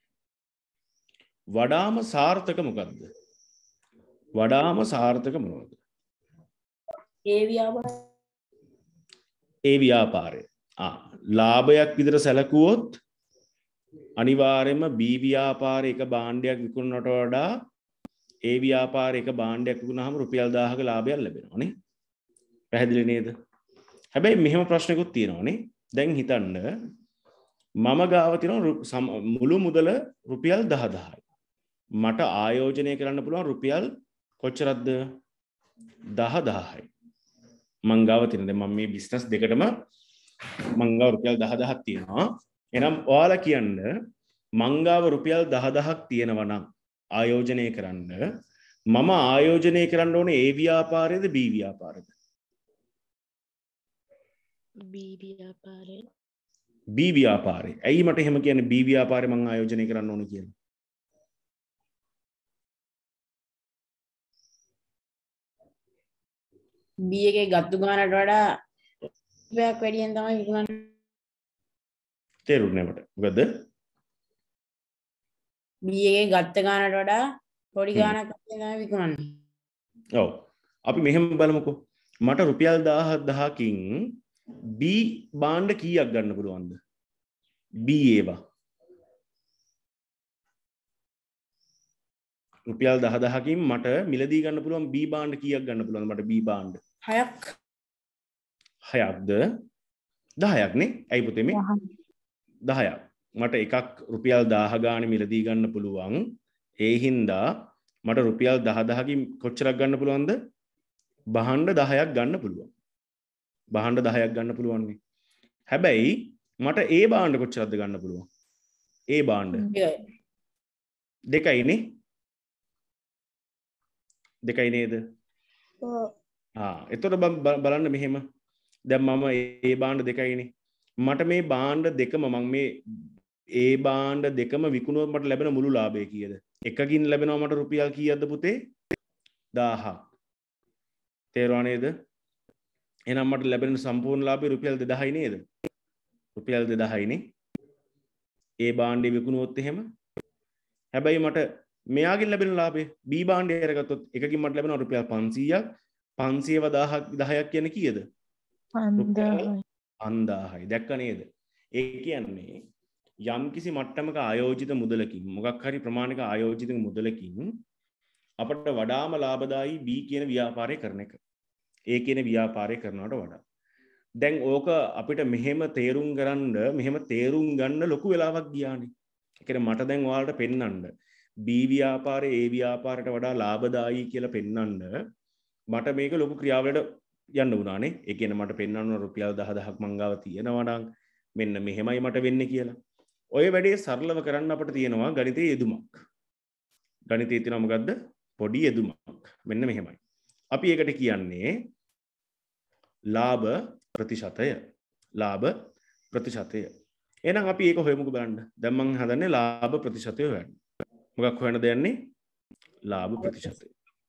වඩාම සාර්ථක මොකක්ද? වඩාම සාර්ථක මොනවද? ඒ ව්‍යාපාරය. ඒ ව්‍යාපාරය. ආ ලාභයක් විදිහට සැලකුවොත් අනිවාර්යයෙන්ම B ව්‍යාපාරයේ එක භාණ්ඩයක් විකුණනට වඩා ඒ ව්‍යාපාරයේ එක භාණ්ඩයක් විකුණාම රුපියල් දහයක ලාභයක් ලැබෙනවා නේ. පැහැදිලි නේද? හැබැයි මෙහෙම ප්‍රශ්නකුත් තියෙනවා නේ. දැන් හිතන්න මම ගාව තියෙන මුළු මුදල රුපියල් දහ දහයි. මට ආයෝජනය කරන්න පුළුවන් රුපියල් කොච්චරක්ද? දහ දහයි. මං ගාව තියෙන දැන් මම මේ බිස්නස් දෙකටම මං ගාව රුපියල් දහ දහක් තියෙනවා. එහෙනම් ඔයාලා කියන්න මං ගාව රුපියල් දහ දහක් තියෙනවා නම් ආයෝජනය කරන්න මම ආයෝජනය කරන්න ඕනේ A ව්‍යාපාරයේද B ව්‍යාපාරයේද? B ව්‍යාපාරය. B ව්‍යාපාරය. ඇයි මට එහෙම කියන්නේ B ව්‍යාපාරය මං ආයෝජනය කරන්න ඕනේ කියලා? B එකේ ගත්තු ගානට වඩා රුපියලක් වැඩියෙන් තමයි විකුණන්නේ. තේරුණේ මට. මොකද? B එකේ ගත්ත ගානට වඩා පොඩි ගානක් වැඩියෙන් තමයි විකුණන්නේ. ඔව්. අපි මෙහෙම බලමුකෝ. මට රුපියල් දහයකින් B භාණ්ඩ කීයක් ගන්න පුළුවන්ද? B ඒවා. රුපියල් දහ දහකින් මට මිලදී ගන්න පුළුවන් B භාණ්ඩ කීයක් ගන්න පුළුවන්ද මට B භාණ්ඩ? හයක්. හයක්ද? දහයක් නේ. ඇයි පුතේ මේ? දහයක්. මට එකක් රුපියල් දහය ගානේ මිලදී ගන්න පුළුවන්. ඒ හින්දා මට රුපියල් දහ දහකින් කොච්චරක් ගන්න පුළුවන්ද? භාණ්ඩ දහයක් ගන්න පුළුවන්. භාණ්ඩ දහයක් ගන්න පුළුවන් නේ. හැබැයි මට ඒ භාණ්ඩ කොච්චරක්ද ගන්න පුළුවන්? ඒ භාණ්ඩ දෙකයි නේ. දෙකයි නේද? ඔව්. ආ එතකොට බලන්න මෙහෙම. දැන් මම ඒ භාණ්ඩ දෙකයිනේ. මට මේ භාණ්ඩ දෙකම මම මේ ඒ භාණ්ඩ දෙකම විකුණුවොත් මට ලැබෙන මුළු ලාභය කීයද? එකකින් ලැබෙනවා මට රුපියල් කීයක්ද පුතේ? දහයක්. තේරුණා නේද? එහෙනම් මට ලැබෙන සම්පූර්ණ ලාභය රුපියල් දෙදහයි නේද? රුපියල් දෙදහයි නේ. ඒ භාණ්ඩේ විකුණුවොත් එහෙම. හැබැයි මට මෙයාගෙන් ලැබෙන ලාභය B භාණ්ඩය අරගත්තොත් එකකින් මට ලැබෙනවා රුපියල් පන්සීයක්. පන්සීයව දහයක් කියන්නේ කීයද? පන්දාහයි. දැක්ක නේද? ඒ කියන්නේ යම් කිසි මට්ටමක ආයෝජිත මුදලකින් මොකක් හරි ප්‍රමාණික ආයෝජිත මුදලකින් අපට වඩාම ලාභදායී B කියන ව්‍යාපාරය කරන එක. ඒ කියන ව්‍යාපාරය කරනවට වඩා. දැන් ඕක අපිට මෙහෙම තේරුම් ගන්න මෙහෙම තේරුම් ගන්න ලොකු වෙලාවක් ගියානේ. ඒ කියන්නේ මට දැන් ඔයාලට පෙන්වන්න B ව්‍යාපාරේ A ව්‍යාපාරයට වඩා ලාභදායී කියලා පෙන්වන්න මට මේක ලොකු ක්‍රියාවලට යන්න වුණානේ. ඒ කියන්නේ මට පෙන්වන්න රුපියල් දහ දහක් මං ගාව තියෙනවා නම් මෙන්න මෙහෙමයි මට වෙන්නේ කියලා. ඔය වැඩේ සරලව කරන්න අපිට තියෙනවා ගණිතයේ යෙදුමක්. ගණිතයේ තියෙනවා මොකද්ද? පොඩි යෙදුමක්. මෙන්න මෙහෙමයි. අපි ඒකට කියන්නේ ලාභ ප්‍රතිශතය. ලාභ ප්‍රතිශතය. එහෙනම් අපි ඒක හොයමුකෝ බලන්න. දැන් මං හදන්නේ ලාභ ප්‍රතිශතය හොයන්න. මොකක් හොයන්නද යන්නේ? ලාභ ප්‍රතිශතය.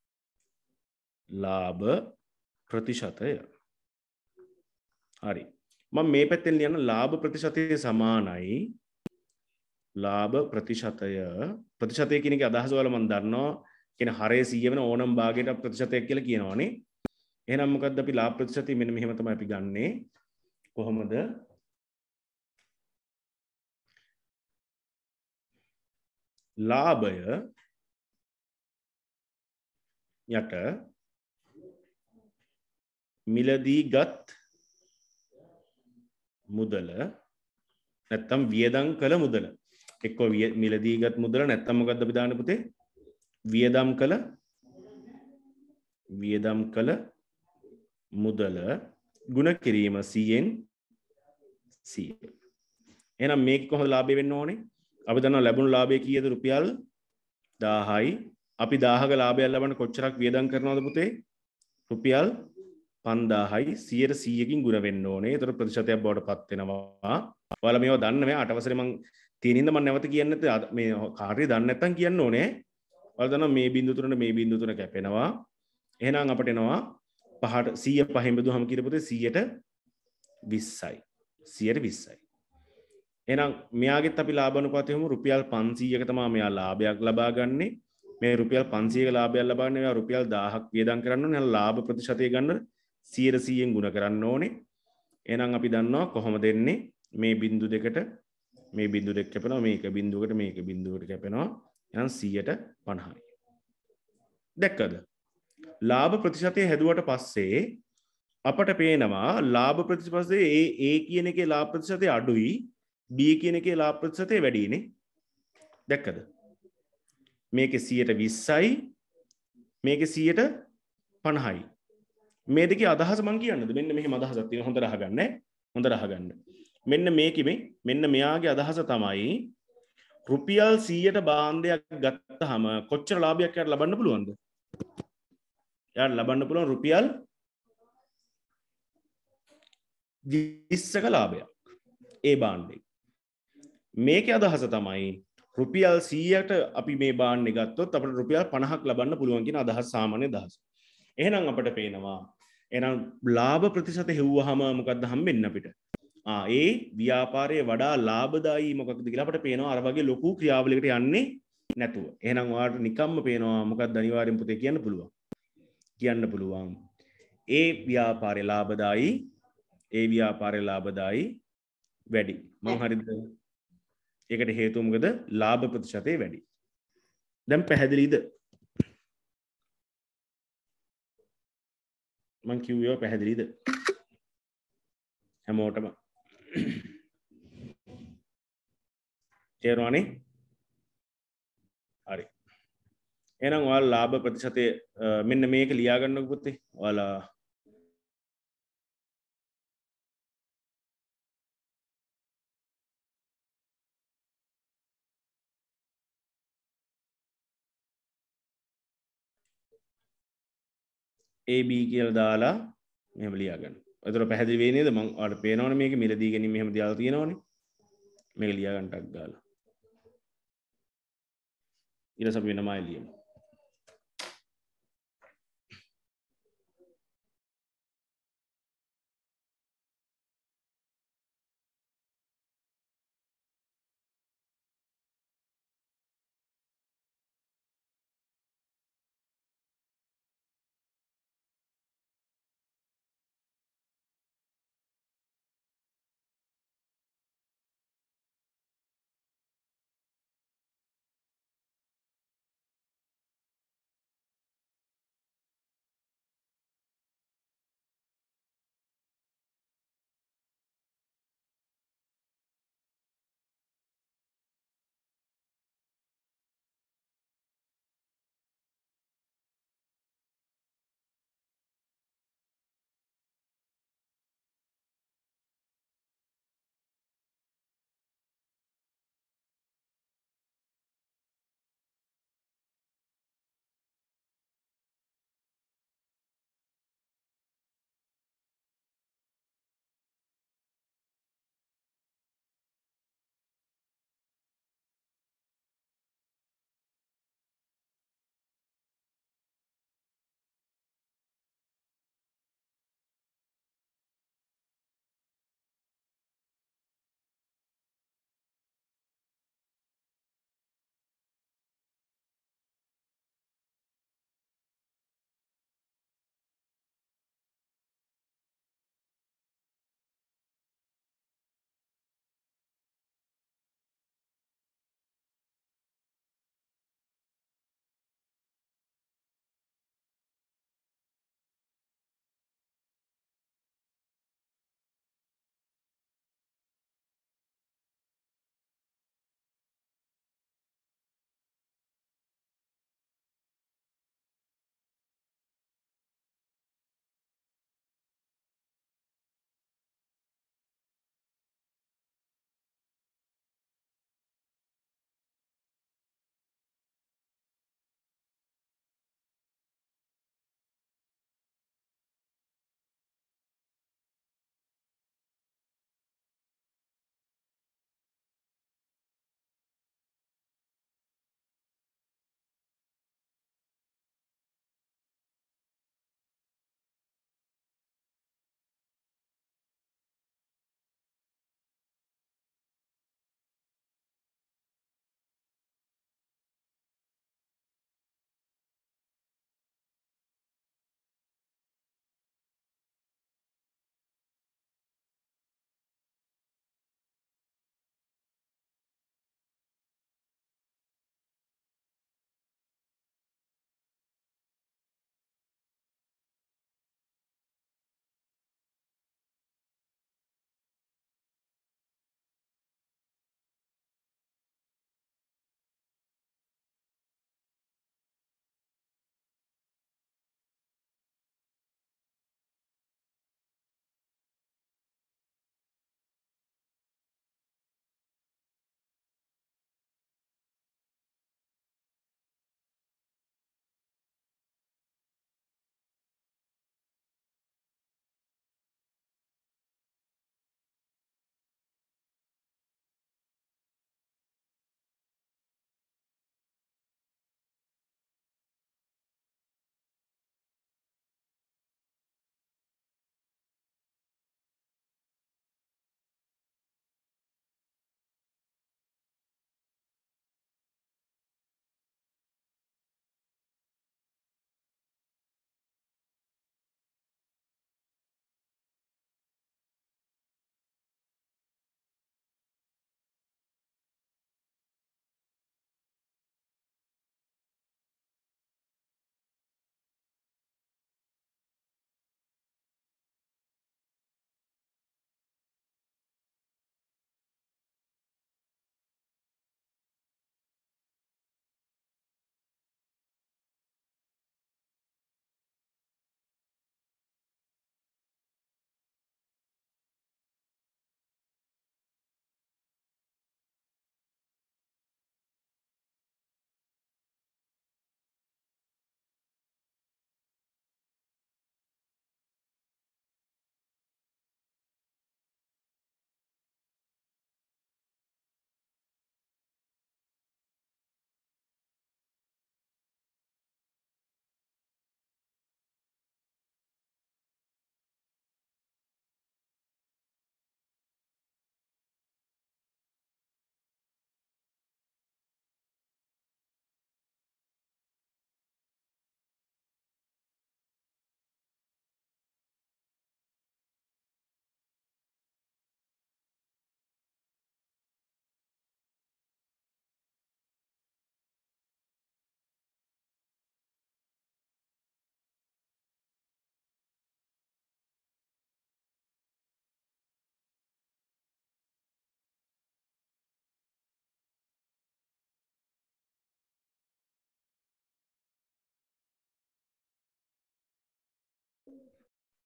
ලාභ ප්‍රතිශතය. හරි. මම මේ පැත්තෙන් ලියන ලාභ ප්‍රතිශතය සමානයි ලාභ ප්‍රතිශතය. ප්‍රතිශතය කියන එකේ අදහස වල මම දන්නවා කියන හරය සීය වෙන ඕනම භාගයට ප්‍රතිශතයක් කියලා කියනවනේ. එහෙනම් මොකද්ද අපි ලාභ ප්‍රතිශතය මෙන්න මෙහෙම තමයි අපි ගන්නෙ. කොහොමද? ලාභය යට මිලදීගත් මුදල නැත්තම් වියදම් කළ මුදල. එක්කෝ මිලදීගත් මුදල නැත්තම් මොකද්ද අපි දාන්නේ පුතේ? වියදම් කළ වියදම් කළ මුදල ගුණ කිරීම සීයෙන් සීය. එහෙනම් මේක කොහොමද ලාභය වෙන්න ඕනේ? අපි දන්නවා ලැබුණු ලාභය කීයද? රුපියල් දහයයි. අපි දහයක ලාභයක් ලබන්න කොච්චරක් වියදම් කරනවද පුතේ? රුපියල් පන්දාහයි සියයට සීයකින් ගුණ වෙන්න ඕනේ. ඒතර ප්‍රතිශතයක් බවට පත් වෙනවා. ඔයාලා මේවා දන්න මේ අට වසරේ මම තියෙනින්ද මම නැවත කියන්නේ නැත්නම් මේ කාර්යය දන්නේ නැත්නම් කියන්න ඕනේ. ඔයාලා දන්නවා මේ බිංදුව තුනට මේ බිංදුව තුන කැපෙනවා. එහෙනම් අපට එනවා පහට සීය පහෙන් බෙදුවම කීරපොතේ සීයට විස්සයි. සීයට විස්සයි. එහෙනම් මෙයාගෙත් අපි ලාභ අනුපාතය හමු රුපියල් පන්සීයක තමයි මෙයා ලාභයක් ලබා ගන්නෙ. මේ රුපියල් පන්සීයක ලාභයක් ලබා ගන්න මෙයා රුපියල් දහයක් වියදම් කරන්න ඕනේ. එහෙනම් ලාභ ප්‍රතිශතය ගන්න සීයට සීයෙන් ගුණ කරන්න ඕනේ. එහෙනම් අපි දන්නවා කොහොමද එන්නේ මේ බිංදු දෙකට මේ බිංදු දෙක කැපෙනවා මේක බිංදුවකට මේක බිංදුවකට කැපෙනවා. එහෙනම් සීයට පනහයි. දැක්කද? ලාභ ප්‍රතිශතය හැදුවට පස්සේ අපට පේනවා ලාභ ප්‍රතිශතයේ A A කියන එකේ ලාභ ප්‍රතිශතය අඩුයි B කියන එකේ ලාභ ප්‍රතිශතය වැඩිනේ. දැක්කද? මේකේ සීයට විස්සයි මේකේ සීයට පනහයි. මේ දෙකේ අදහස මම කියන්නද? මෙන්න මෙහෙම අදහසක් තියෙනවා. හොඳට අහගන්න ඈ. හොඳට අහගන්න. මෙන්න මේකෙ මේ මෙන්න මෙයාගේ අදහස තමයි රුපියල් සීයට භාණ්ඩයක් ගත්තාම කොච්චර ලාභයක් යාට ලබන්න පුළුවන්ද? යාට ලබන්න පුළුවන් රුපියල් විස්සක ලාභයක්. ඒ භාණ්ඩේ. මේකේ අදහස තමයි රුපියල් සීයට අපි මේ භාණ්ඩේ ගත්තොත් අපිට රුපියල් පනහක් ලබන්න පුළුවන් කියන අදහස සාමාන්‍ය අදහස. එහෙනම් අපිට පේනවා එහෙනම් ලාභ ප්‍රතිශත හෙව්වහම මොකද්ද හම්බෙන්නේ අපිට? ආ ඒ ව්‍යාපාරයේ වඩා ලාභදායී මොකක්ද කියලා අපිට පේනවා අර වගේ ලොකු ක්‍රියාවලියකට යන්නේ නැතුව. එහෙනම් ඔයාලට නිකම්ම පේනවා මොකක්ද අනිවාර්යෙන් පුතේ කියන්න පුළුවන්. කියන්න පුළුවන්. ඒ ව්‍යාපාරයේ ලාභදායී ඒ ව්‍යාපාරයේ ලාභදායී වැඩි. මං හරිද? ඒකට හේතුව මොකද? ලාභ ප්‍රතිශතය වැඩි. දැන් පැහැදිලිද? මං කිව්වේ පැහැදිලිද? හැමෝටම තේරුණානේ? හරි. එහෙනම් ඔයාලා ලාභ ප්‍රතිශතය මෙන්න මේක ලියා ගන්නකො පුතේ. ඔයාලා A B කියලා දාලා මෙහෙම ලියා ගන්න. එතකොට පැහැදිලි වෙන්නේ නේද? මම ඔයාලට පේනවනේ මේක මිලදී ගැනීම මෙහෙම දාලා තියෙනවනේ. මේක ලියා ගන්න ටක් ගාලා. ඊට පස්සේ අපි වෙනමයි ලියමු.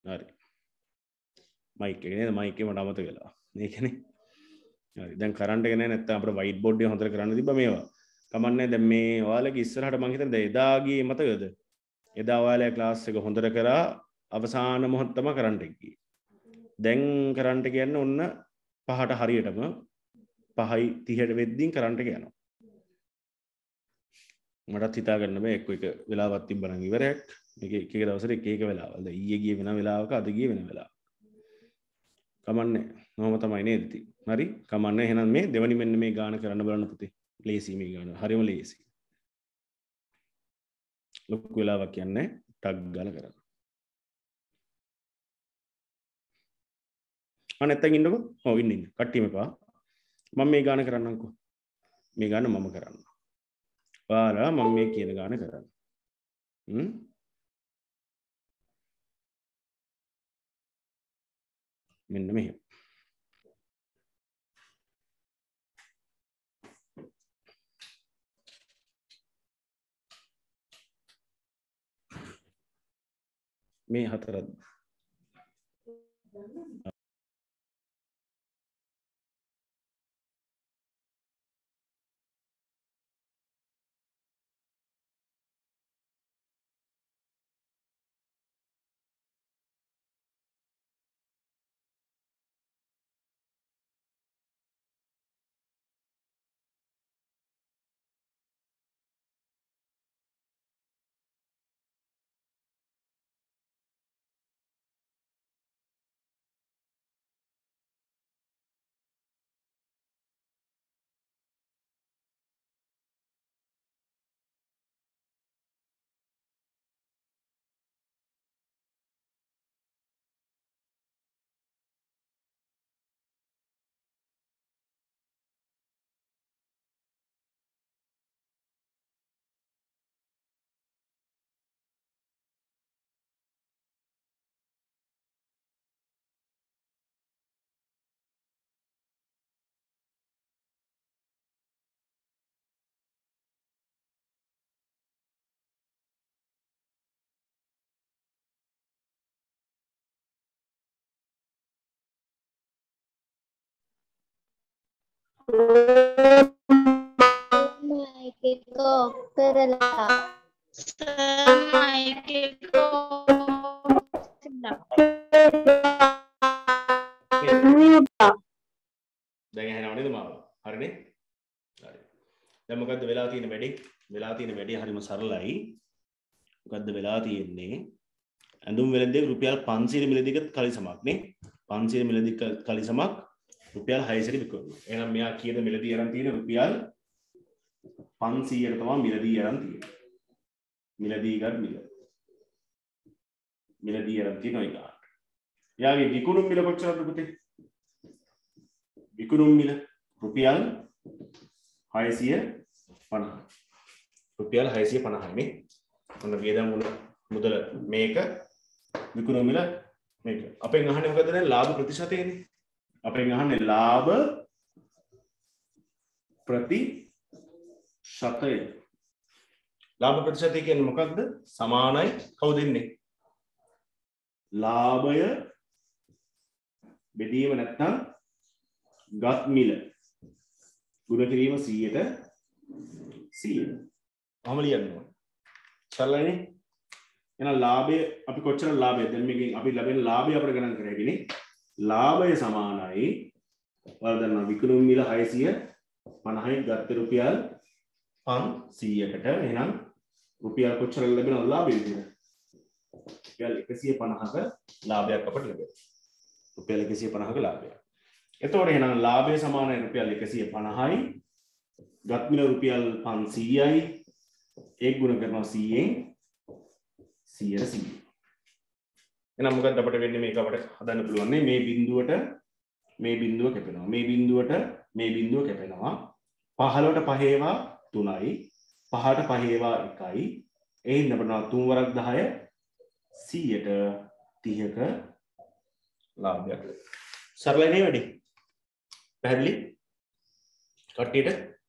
හරි මයික් එක නේද මයික් එක මට අමතක වෙලා මේකනේ හරි දැන් කරන්ට් එක නැහැ නැත්නම් අපිට වයිට් බෝඩ් එක හොඳට කරන්න තිබ්බා මේවා කමන්නේ දැන් මේ ඔයාලගේ ඉස්සරහට මං හිතන්නේ දැන් එදා ගියේ මතකද එදා ඔයාලගේ ක්ලාස් එක හොඳට කරා අවසාන මොහොත තමයි කරන්ට් එක ගියේ දැන් කරන්ට් එක යන්නේ ඔන්න පහට හරියටම පහයි තිහට වෙද්දී කරන්ට් එක යනවා මටත් හිතා ගන්න බෑ එක්ක එක වෙලාවක් තිබ්බනම් ඉවරයක් මේක එක එක දවසට එක එක වෙලාවල් දැන් ඊයේ ගියේ වෙන වෙලාවක අද ගියේ වෙන වෙලාවක කමන්නේ මොහොම තමයි නේද ඉතින් හරි කමන්නේ එහෙනම් මේ දෙවනි මෙන්න මේ ගාන කරන්න බලන්න පුතේ ලේසි මේ ගාන හරිම ලේසි ලොකු වෙලාවක් යන්නේ ටග් ගාලා කරන්න අනේ නැත්තම් ඉන්නකො ඔව් ඉන්න ඉන්න කට්ටියම එපා මම මේ ගාන කරන්නම්කෝ මේ ගාන මම කරන්න ඔයාලා මම මේ කියන ගාන කරන්න හ්ම් මෙන්න මෙහෙම මේ හතරක් mic එක off කරලා සර් මයික් එක දැන් ඇහෙනව නේද මාව හරිනේ හරි දැන් මොකද්ද වෙලා තියෙන වැඩේ වෙලා තියෙන වැඩේ හරිම සරලයි මොකද්ද වෙලා තියෙන්නේ ඇඳුම් වෙළඳේ රුපියල් පන්සියය මිලදීක කලිසමක් නේ පන්සියය මිලදී කලිසමක් රුපියල් හයසියයට විකුණනවා එහෙනම් මෙයා කීයද මිලදී අරන් තියෙන රුපියල් පන්සියයට තමයි මිලදී අරන් තියෙන්නේ මිලදී ගන්න මිල මිලදී අරන් තියෙනවා ඒක එයාගේ විකුණුම් මිල කොච්චරද පුතේ විකුණුම් මිල රුපියල් හයසිය පනහයි රුපියල් හයසිය පනහයි නේ ඔන්න වියදම් මුදල මේක විකුණුම් මිල මේක අපෙන් අහන්නේ මොකද දැන් ලාභ ප්‍රතිශතයනේ අපෙන් අහන්නේ ලාභ ප්‍රතිශතය ලාභ ප්‍රතිශතය කියන්නේ මොකක්ද සමානයි කවුද ඉන්නේ ලාභය බෙදීම නැත්නම් ගත් මිල ගුණ කිරීම සීයට සීය. කොහොම ලියන්න ඕන? සරලයිනේ. එහෙනම් ලාභය අපි කොච්චර ලාභය දැන් මේකෙන් අපි ලැබෙන ලාභය අපිට ගණන් කර හැකිනේ. ලාභය සමානයි ඔයාලා දන්නවා විකුණුම් මිල හයසිය පනහයි ගත්ත රුපියල් පන්සීයකට එහෙනම් රුපියල් කොච්චර ලැබෙනවද ලාභය විදිහට? රුපියල් එකසිය පනහක ලාභයක් අපට ලැබෙනවා. රුපියල් එකසිය පනහක ලාභයක්. එතකොට එහෙනම් ලාභය සමානයි රුපියල් එකසිය පනහයි ගත් මිල රුපියල් පන්සීයයි ඒක ගුණ කරනවා සීයෙන් සීයට සීය. එහෙනම් මොකද අපිට වෙන්නේ මේක අපිට හදන්න පුළුවන් මේ බිඳුවට මේ බිඳුව කැපෙනවා මේ බිඳුවට මේ බිඳුව කැපෙනවා පහළොවට පහේවා තුනයි පහට පහේවා එකයි ඒ හින්දා අපිට තුන් වරක් දහය සීයට තිහක ලාභයක් ලැබෙනවා. සරලයි නේ වැඩි. පැහැදිලි? කට්ටියට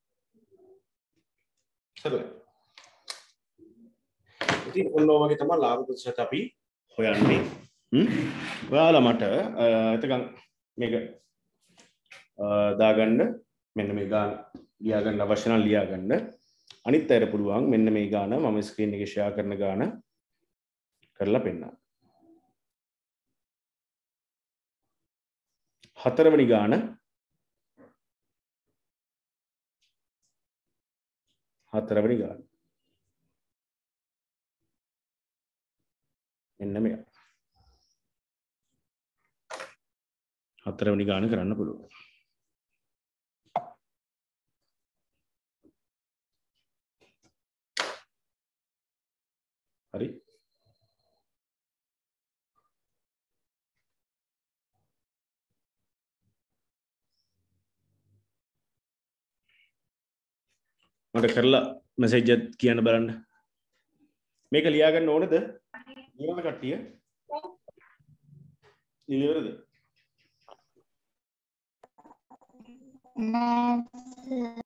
සරලයි. ඉතින් ඔන්න ඔය වගේ තමයි ලාභ ප්‍රතිශත අපි හොයන්නේ ඔයාලා මට එතකන් මේක දාගන්න මෙන්න මේ ගාන ලියා ගන්න අවශ්‍ය නම් ලියා ගන්න. අනිත් අයට පුළුවන් මෙන්න මේ ගාන මම ස්ක්‍රීන් එකේ ෂෙයා කරන ගාන කරලා පෙන්නන්න. හතරවෙනි ගාන හතරවෙනි ගාන මෙන්න මේ හතරවෙනි ගාන කරන්න පුළුවන්. හරි. මට කරලා මෙසේජ් එකක් කියන්න බලන්න. මේක ලියා ගන්න ඕනද? ලියන කට්ටිය. ඉලිවරද? නෑ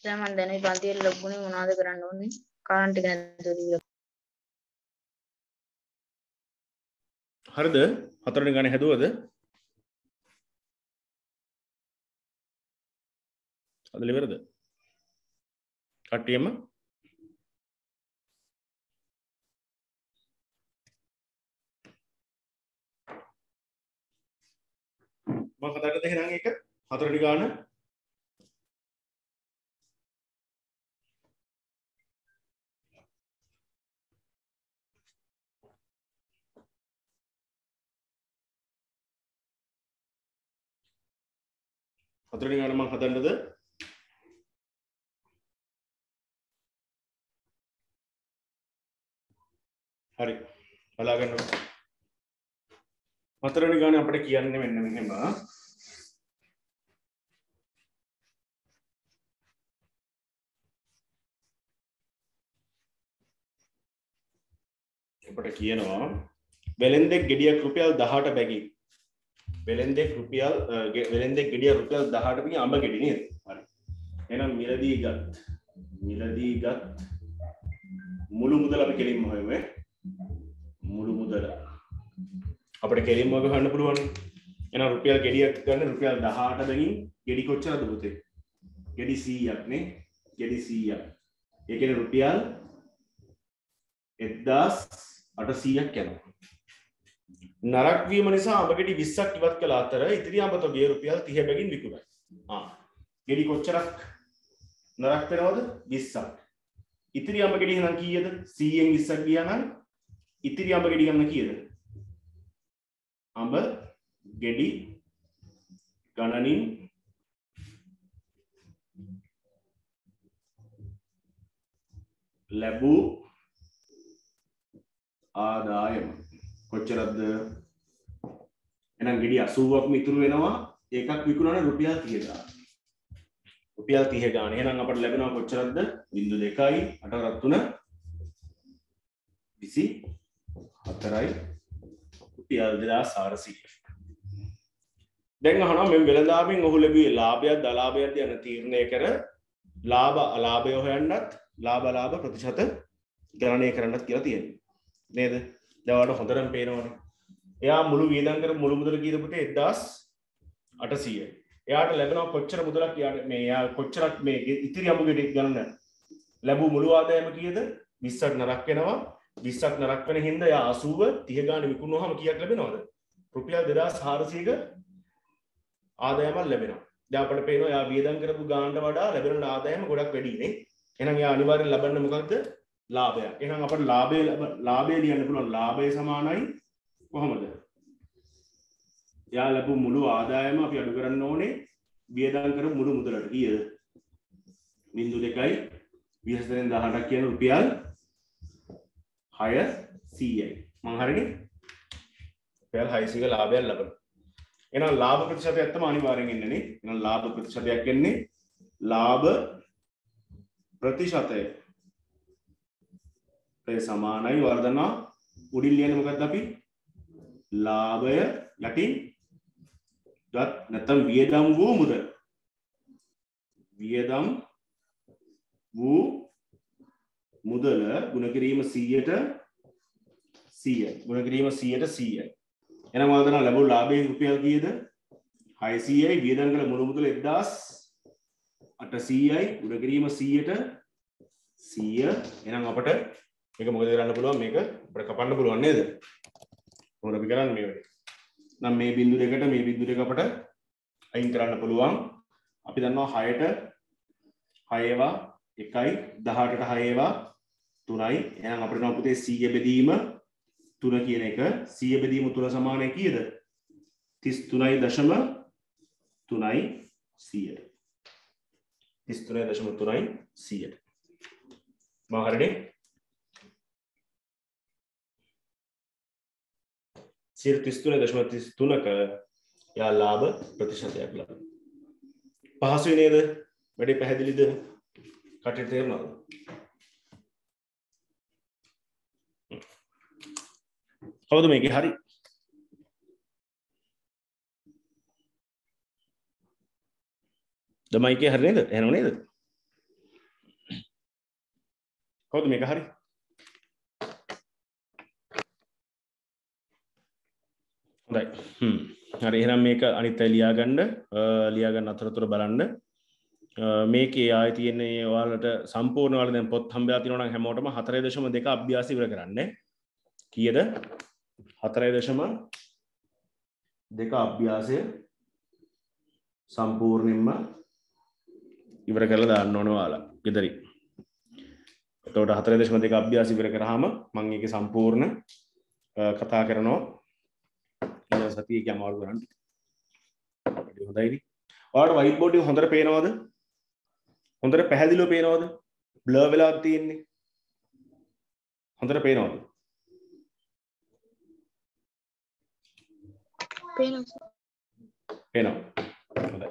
දැන් මම දැන් මේ පන්තියේ ලොග්ුනේ මොනවද කරන්න ඕනේ? කාරණා ටික නැතුව තිබුණා. හරිද? හතරවෙනි ගානේ හැදුවද? අද ඉවරද? කට්ටියම මම හදන්නද එහෙනම් ඒක හතරවෙනි ගාන හතරවෙනි ගාන මම හදන්නද හරි බලාගන්න හතරවෙනි ගානේ අපිට කියන්නේ මෙන්න මෙහෙම අපිට කියනවා වෙලෙන්දෙක් ගෙඩියක් රුපියල් දහඅට බැගින් වෙලෙන්දෙක් රුපියල් වෙලෙන්දෙක් ගෙඩිය රුපියල් දහඅට බැගින් අඹ ගෙඩි නේද හරි එහෙනම් මිලදී ගත් මිලදී ගත් මුළු මුදල අපි කෙලින්ම හොයමු මුළු මුදල අපිට කෙලින්ම ගන්න පුළුවන් එහෙනම් රුපියල් ගෙඩියක් ගන්න රුපියල් දහඅට බැගින් ගෙඩි කොච්චරද පුතේ ගෙඩි සීයක් නේ ගෙඩි සීයක් ඒ කියන්නේ රුපියල් එක්දාස් අටසීයක් යනවා නරක් වීම නිසා අඹ ගෙඩි විස්සක් ඉවත් කළ අතර ඉතිරි අඹ තොගය රුපියල් තිහ බැගින් විකුණයි ආ ගෙඩි කොච්චරක් නරක් වෙනවද විස්සක් ඉතිරි අඹ ගෙඩි එහෙනම් කීයද සීයෙන් විස්සක් ගියා නම් ඉතිරි අඹ ගෙඩි ගන්න කීයද අඹ ගෙඩි ගණනින් ලැබූ ආදායම කොච්චරද එහෙනම් ගෙඩි අසූවක්ම ඉතුරු වෙනවා ඒකක් විකුණන රුපියල් තිහ ගාන රුපියල් තිහ ගාන එහෙනම් අපට ලැබෙනවා කොච්චරද බිංදුව දෙකයි අට හතරක් තුන විසි හතරයි රුපියල් දෙදාස් හාරසිය දැන් අහනවා මේ වෙළඳාමෙන් ඔහු ලැබුවේ ලාභයක්ද අලාභයක්ද යන තීරණය කර ලාභ අලාභය හොයන්නත් ලාභ අලාභ ප්‍රතිශත ගණනය කරන්නත් කියලා තියෙනවා නේද දැන් ඔයාලට හොඳටම පේනවනේ එයා මුළු වියදම් කරපු මුළු මුදල කීයද පුතේ එක්දාස් අටසීයයි එයාට ලැබෙනවා කොච්චර මුදලක් එයාට මේ එයා කොච්චරක් මේ ඉතිරි අඹ ගෙඩි ගණන ලැබූ මුළු ආදායම කීයද විස්සක් නරක් වෙනවා විස්සක් නරක් වෙන හින්දා එයා අසූව තිහ ගාන විකුණුවාම කීයක් ලැබෙනවද රුපියල් දෙදාස් හාරසීයක ආදායමක් ලැබෙනවා දැන් අපිට පේනවා එයා වියදම් කරපු ගානට වඩා ලැබෙන ආදායම ගොඩක් වැඩි නේ එහෙනම් එයා අනිවාර්යෙන් ලබන්නේ මොකක්ද ලාභයක් එහෙනම් අපිට ලාභය ලාභය ලියන්න පුළුවන් ලාභය සමානයි කොහොමද එයා ලැබු මුළු ආදායම අපි අඩු කරන්න ඕනේ වියදම් කරපු මුළු මුදලට කීයද බිංදුව දෙකයි විස්ස හතරෙන් දහඅටක් කියන රුපියල් හයසීයයි මං හරිනේ රුපියල් හයසීයක ලාභයක් ලබනවා එහෙනම් ලාභ ප්‍රතිශතයක් තමයි අනිවාර්යෙන් එන්නේ නේ එහෙනම් ලාභ ප්‍රතිශතයක් එන්නේ ලාභ ප්‍රතිශතය ඒ සමානයි වර්ධනවා උඩින් ලියන්නේ මොකද්ද අපි ලාභය යටින් ගත් නැත්නම් වියදම් වූ මුදල වියදම් වූ මුදල ගුණ කිරීම සීයට සීයයි ගුණ කිරීම සීයට සීයයි එහෙනම් වර්ධන ලැබුණු ලාභයේ රුපියල් කීයද හයසීයයි වියදම් කළ මුළු මුදල එක්දාස් අටසීයයි ගුණ කිරීම සීයට සීය එහෙනම් අපට මේක මොකද කරන්න පුළුවන් මේක අපිට කපන්න පුළුවන් නේද මොකද අපි කරන්නේ මේ වෙලේ නම් මේ බිංදුව දෙකට මේ බිංදුව දෙක අපට අයින් කරන්න පුළුවන් අපි දන්නවා හයට හය ඒවා එකයි දහඅටට හය ඒවා තුනයි එහෙනම් අපිට නම් පුතේ සීය බෙදීම තුන කියන එක සීය බෙදීම තුන සමානයි කීයද තිස් තුනයි දශම තුනයි සීයට තිස් තුනයි දශම තුනයි සීයට මම හරිනේ සියයට තිස් තුන දශම තිස් තුනක යා ලාභ ප්‍රතිශතයක් ලබන පහසුයි නේද වැඩි පැහැදිලිද කටට තේරුණාද කවුද මේකේ හරි ද මයිකේ හරි නේද එහෙනව නේද කවුද මේක හරි? හොඳයි. හ්ම්. හරි එහෙනම් මේක අනිත් අය ලියා ගන්න ලියා ගන්න අතරතුර බලන්න. මේකේ ආයේ තියෙන්නේ ඔයාලට සම්පූර්ණ ඔයාලා දැන් පොත් හම්බෙලා තියෙනවා නම් හැමෝටම four point two අභ්‍යාස ඉවර කරන්න. කීයද? four point two අභ්‍යාසය සම්පූර්ණයෙන්ම ඉවර කරලා දාන්න ඕන ඔයාලා. ගෙදරින්. එතකොට four point two අභ්‍යාස ඉවර කරාම මම ඒකේ සම්පූර්ණ කතා කරනවා. ඊළඟ සතියේ කියම අමාරු කරන්න. හොඳයිද? ඔයාලට white board එක හොඳට පේනවද? හොඳට පැහැදිලිව පේනවද? බ්ලර් වෙලා තියෙන්නේ. හොඳට පේනවද? පේනවා. පේනවා. හොඳයි.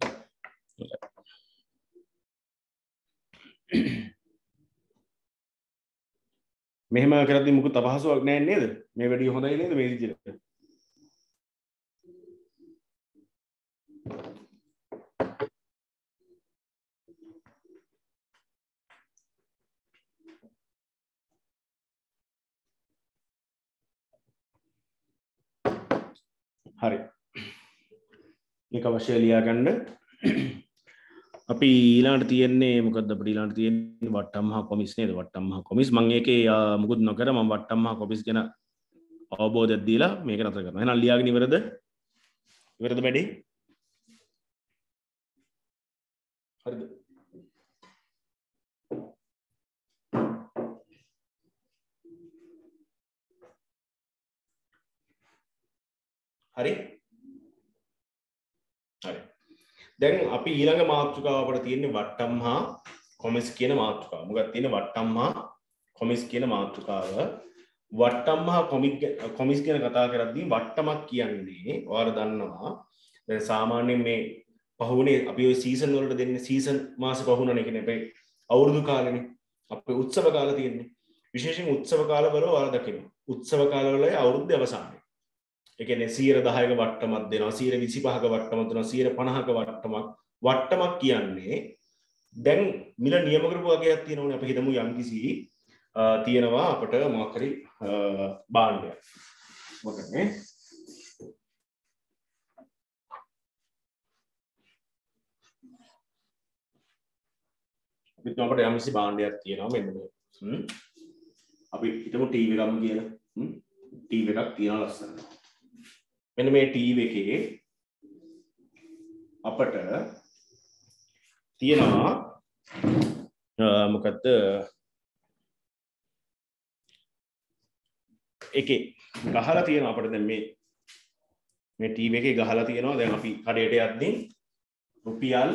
මෙහෙම කරද්දී මුකුත් අපහසුයක් නැහැ නේද? මේ වැඩි හොඳයි නේද මේ විදිහට? හරි. මේක අවශ්‍ය ලියා ගන්න. අපි ඊළඟට තියෙන්නේ මොකද්ද අපිට ඊළඟට තියෙන්නේ වට්ටම් මහ කොමිස් නේද? වට්ටම් මහ කොමිස් මම ඒකේ මුකුත් නොකර මම වට්ටම් මහ කොමිස් ගැන අවබෝධයක් දීලා මේක නතර කරනවා. එහෙනම් ලියාගෙන ඉවරද? ඉවරද වැඩි? හරිද? හරි? හරි. දැන් අපි ඊළඟ මාතෘකාව අපිට තියෙන්නේ වට්ටම් හා කොමිස් කියන මාතෘකාව. මොකක්ද තියෙන්නේ වට්ටම් හා කොමිස් කියන මාතෘකාව. වට්ටම් හා කොමිස් ගැන කතා කරද්දී වට්ටමක් කියන්නේ ඔයාලා දන්නවා දැන් සාමාන්‍යයෙන් මේ පහුවනේ අපි ওই සීසන් වලට දෙන්නේ සීසන් මාස පහුවනේ කියන්නේ අපේ අවුරුදු කාලෙනේ. අපේ උත්සව කාල තියෙන්නේ. විශේෂයෙන් උත්සව කාලවල ඔයාලා දකිනවා. උත්සව කාලවල අවුරුද්දේ අවසානයේ ඒ කියන්නේ one hundred ක වට්ටමක් දෙනවා one hundred twenty-five ක වට්ටමක් දෙනවා one hundred fifty ක වට්ටමක් වට්ටමක් කියන්නේ දැන් මිල නියම කරපු වගේක් තියෙනවනේ අපි හිතමු යම්කිසි තියෙනවා අපිට මොකක් හරි භාණ්ඩයක් මොකද නේ අපි අපිට යම්කිසි භාණ්ඩයක් තියෙනවා මෙන්න මේ හ්ම් අපි හිතමු ටීවී එකක් කියලා හ්ම් ටීවී එකක් තියෙනවා ලස්සනට මෙන්න මේ ටීවී එකේ අපට තියෙනවා මොකද්ද එකේ ගහලා තියෙනවා අපිට දැන් මේ මේ ටීවී එකේ ගහලා තියෙනවා දැන් අපි කඩේට යද්දී රුපියල්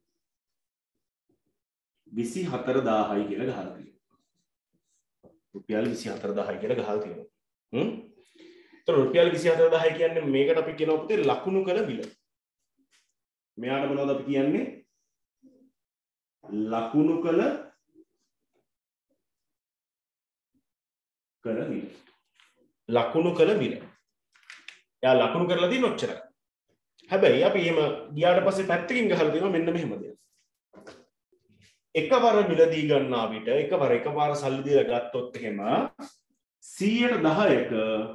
twenty-four thousand කියලා ගහලා තියෙනවා රුපියල් twenty-four thousand කියලා ගහලා තියෙනවා හ්ම් तो रुपया twenty-four thousand කියන්නේ මේකට අපි කියනවා පුතේ ලකුණු කළ මිල. මෙයාට මොනවද අපි කියන්නේ? ලකුණු කළ කළ මිල. ලකුණු කළ මිල. එයා ලකුණු කරලා තියෙන ඔච්චරයි. හැබැයි අපි එහෙම ගියාට පස්සේ පැත්තකින් ගහලා තියෙනවා මෙන්න මෙහෙම දෙයක්. එකවර මිලදී ගන්නා විට එකවර එකපාර සල්ලි දීලා ගත්තොත් එහෙම one hundred ten ක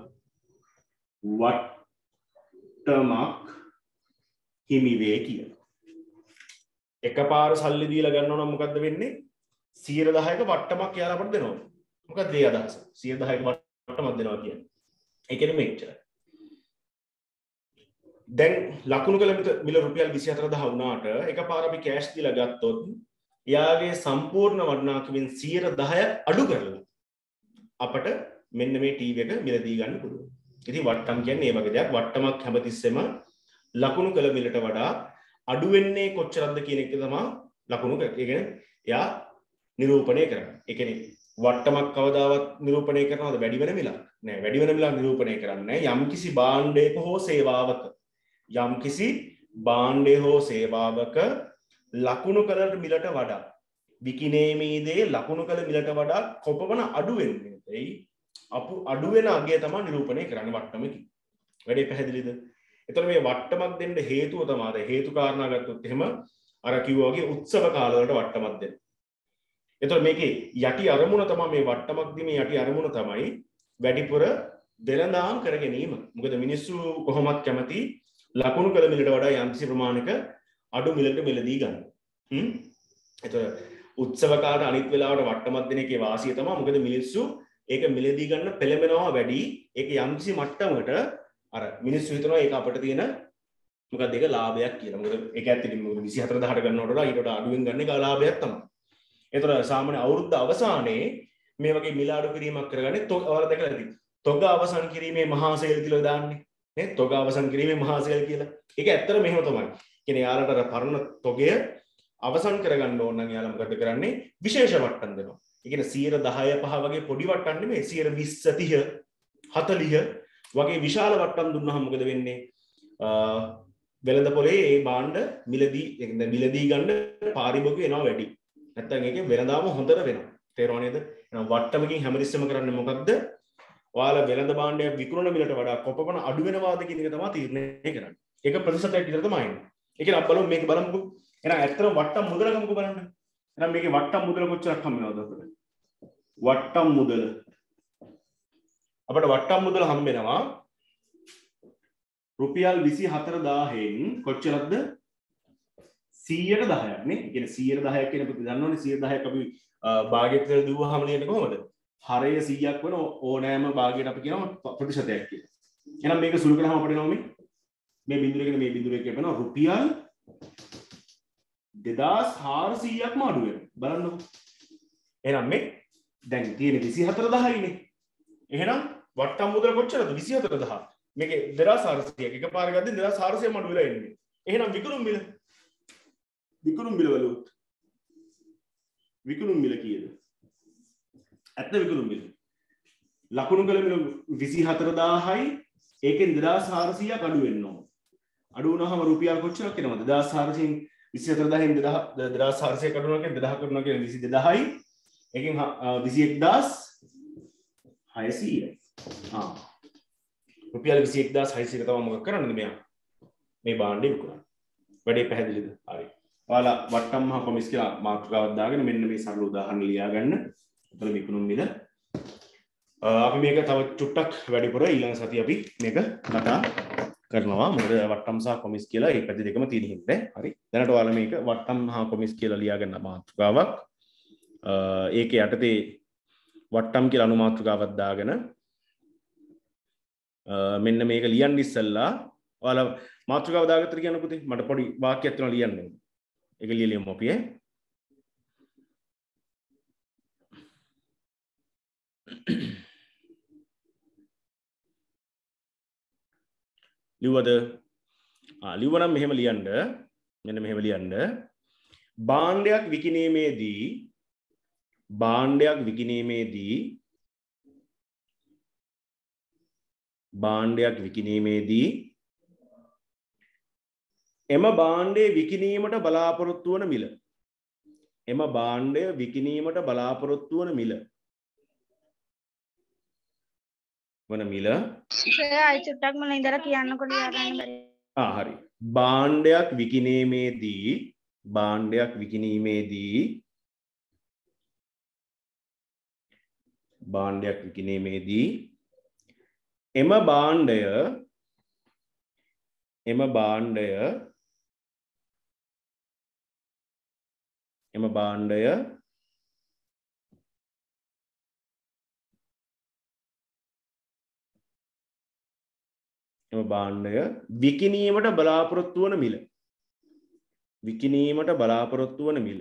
වට්ටමක් හිමි වේ කියලා. එකපාර සල්ලි දීලා ගන්නවා නම් මොකද්ද වෙන්නේ? one hundred ten ක වට්ටමක් යාලා අපිට දෙනවා. මොකක්ද ඒ අදහස? one hundred ten ක වට්ටමක් දෙනවා කියන්නේ. ඒ කියන්නේ මෙච්චරයි. දැන් ලකුණු කළ මිල රුපියල් twenty-four thousand වුණාට එකපාර අපි කෑෂ් දීලා ගත්තොත් යාගේ සම්පූර්ණ වටිනාකමින් one hundred ten අඩු කරලා අපට මෙන්න මේ ටීවී එක මිලදී ගන්න පුළුවන්. ඉතින් වට්ටම් කියන්නේ මේ වගේ දෙයක්. වට්ටමක් හැමතිස්සෙම ලකුණු කළ මිලට වඩා අඩු වෙන්නේ කොච්චරද කියන එක තමයි ලකුණු ඒ කියන්නේ එයා නිරූපණය කරන්නේ. ඒ කියන්නේ වට්ටමක් කවදාවත් නිරූපණය කරනවද වැඩි වෙන මිලක්? නෑ වැඩි වෙන මිලක් නිරූපණය කරන්නේ නෑ. යම්කිසි භාණ්ඩයක හෝ සේවාවක යම්කිසි භාණ්ඩය හෝ සේවාවක ලකුණු කළ මිලට වඩා විකිනීමේදී ලකුණු කළ මිලට වඩා කොපමණ අඩු වෙන්නේ? එයි අපු අඩු වෙන අගය තමයි නිරූපණය කරන්න වට්ටමකින්. වැඩේ පැහැදිලිද? එතකොට මේ වට්ටමක් දෙන්න හේතුව තමයි හේතු කාරණා ගත්තොත් එහෙම අර කිව්වා වගේ උත්සව කාලවලට වට්ටමක් දෙන්න. එතකොට මේකේ යටි අරමුණ තමයි මේ වට්ටමක්දී මේ යටි අරමුණ තමයි වැඩිපුර දෙලඳාම් කර ගැනීම. මොකද මිනිස්සු කොහොමත් කැමති ලකුණු කළ මිලට වඩා යම්කිසි ප්‍රමාණයක අඩු මිලකට මිලදී ගන්න. හ්ම්. එතකොට උත්සව කාලේ අනිත් වෙලාවට වට්ටමක් දෙන එකේ වාසිය තමයි මොකද මිනිස්සු ඒක මිලදී ගන්න පෙළඹෙනවා වැඩි. ඒක යම්කිසි මට්ටමකට අර මිනිස්සු හිතනවා ඒක අපිට තියෙන මොකක්ද ඒක ලාභයක් කියලා. මොකද ඒක ඇත්තටම මොකද විසිහතර දහසට ගන්නවට වඩා ඊට වඩා අඩුවෙන් ගන්න එක ලාභයක් තමයි. එතකොට සාමාන්‍ය අවුරුද්ද අවසානයේ මේ වගේ මිල අඩු කිරීමක් කරගන්නේ ඔයාලා දැකලා ඇති. තොග අවසන් කිරීමේ මහා සේල් කියලා දාන්නේ. නේ තොග අවසන් කිරීමේ මහා සේල් කියලා. ඒක ඇත්තට මෙහෙම තමයි. කියන්නේ යාලට අර පරණ තොගය අවසන් කරගන්න ඕන නම් යාලා මොකද කරන්නේ? විශේෂ වට්ටම් දෙනවා. ඒ කියන්නේ සියයට දහය පහ වගේ පොඩි වට්ටම් නෙමෙයි සියයට විස්ස තිහ හතලිහ වගේ විශාල වට්ටම් දුන්නාම මොකද වෙන්නේ? වෙළඳ පොලේ ඒ භාණ්ඩ මිලදී يعني මිලදී ගන්න පාරිභෝගික එනවා වැඩි. නැත්තම් ඒකේ වෙළඳාම හොඳට වෙනවා. තේරුණා නේද? එහෙනම් වට්ටමකින් හැමතිස්සෙම කරන්නේ මොකක්ද? ඔයාලා වෙළඳ භාණ්ඩයක් විකුණන මිලට වඩා කොපමණ අඩු වෙනවාද කියන එක තමයි තීරණය කරන්නේ. ඒක ප්‍රතිශතයක් විතර තමයි එන්නේ. ඒක නම් බලමු මේක බලමුකෝ. එහෙනම් ඇත්තටම වට්ටම් මුදල ගමුකෝ බලන්න. එහෙනම් මේකේ වට්ටම් මුදල කොච්චරක් හම්බ වෙනවද අපිට? වට්ටම් මුදල අපිට වට්ටම් මුදල හම්බ වෙනවා රුපියල් විසිහතර දාහෙන් කොච්චරක්ද? සීයට දහයක් නේ. ඒ කියන්නේ සීයට දහයක් කියන පුතේ දන්නවනේ සීයට දහයක් අපි භාගයට විතර දුවහම ලියන්නේ කොහොමද? හරය සීයක් වෙන ඕනෑම භාගයට අපි කියනවා ප්‍රතිශතයක් කියලා. එහෙනම් මේක සුළු කරාම අපිට එනවා මේ මේ බිඳුවකින් මේ බිඳුව එක වෙනවා රුපියල් දෙදාස් හාරසීයක්ම අඩු වෙනවා. බලන්නකෝ. එහෙනම් මේ දැන් තියෙන විසිහතර දහයනේ. එහෙනම් වට්ටම් මුදල කොච්චරද? විසිහතර දහ. මේකේ දෙදාස් හාරසීයක් එකපාර ගත්තොත් දෙදාස් හාරසීයක්ම අඩු වෙලා එන්නේ. එහෙනම් විකුණුම් මිල විකුණුම් මිල වලුත් විකුණුම් මිල කීයද? ඇත්ත විකුණුම් මිල ලකුණු කළ මිල විසිහතර දාහයි ඒකෙන් දෙදාස් හාරසීයක් අඩු වෙන්න ඕන. අඩු වුණාම රුපියල් කොච්චරක් එනවද? දෙදාස් හාරසීයෙන් විසිහතර දාහෙන් දෙදාස් හාරසීයක් අඩු වෙනවා කියන්නේ දෙදාහ කරනවා කියන්නේ විසි දෙදාහයි ඒකෙන් විසි එක්දාස් හයසීයයි. ආ රුපියල් විසි එක්දාස් හයසීයක තමයි මොකක් කරන්නද මෙයා මේ භාණ්ඩේ විකුණන්නේ. වැඩේ පැහැදිලිද? හරි. ඔයාලා වට්ටම් මහ කොමිස් කියලා මාතෘකාවක් දාගෙන මෙන්න මේ සරල උදාහරණ ලියා ගන්න. එතන විකුණුම් මිල අපි මේක තව චුට්ටක් වැඩිපුර ඊළඟ සතිය අපි මේක කතා කරනවා. මොකද වට්ටම් සහ කොමිස් කියලා මේ පැති දෙකම තියෙන හින්දා. හරි. දැනට ඔයාලා මේක වට්ටම් මහ කොමිස් කියලා ලියා ගන්න මාතෘකාවක්. ඒකේ යටතේ වට්ටම් කියලා අනු මාතෘකාවක් දාගෙන මෙන්න මේක ලියන්න ඉස්සෙල්ලා ඔයාලා මාතෘකාව දාගත්තට කියන්න පුතේ මට පොඩි වාක්‍යයක් තියෙනවා ලියන්න ඕනේ. ඒක ලියලියමු අපි ඈ. ලිව්වද? ආ ලිව්වනම් මෙහෙම ලියන්න. මෙන්න මෙහෙම ලියන්න. භාණ්ඩයක් විකිණීමේදී භාණ්ඩයක් විකිණීමේදී භාණ්ඩයක් විකිණීමේදී එම භාණ්ඩය විකිණීමට බලාපොරොත්තු වන මිල එම භාණ්ඩය විකිණීමට බලාපොරොත්තු වන මිල වන මිල සර් අය චුට්ටක් මම ඉඳලා කියන්නකො ලියා ගන්න බැරි. ආ හරි. භාණ්ඩයක් විකිණීමේදී භාණ්ඩයක් විකිණීමේදී භාණ්ඩයක් විකිණීමේදී එම භාණ්ඩය එම භාණ්ඩය එම භාණ්ඩය එම භාණ්ඩය විකිණීමට බලාපොරොත්තු වන මිල විකිණීමට බලාපොරොත්තු වන මිල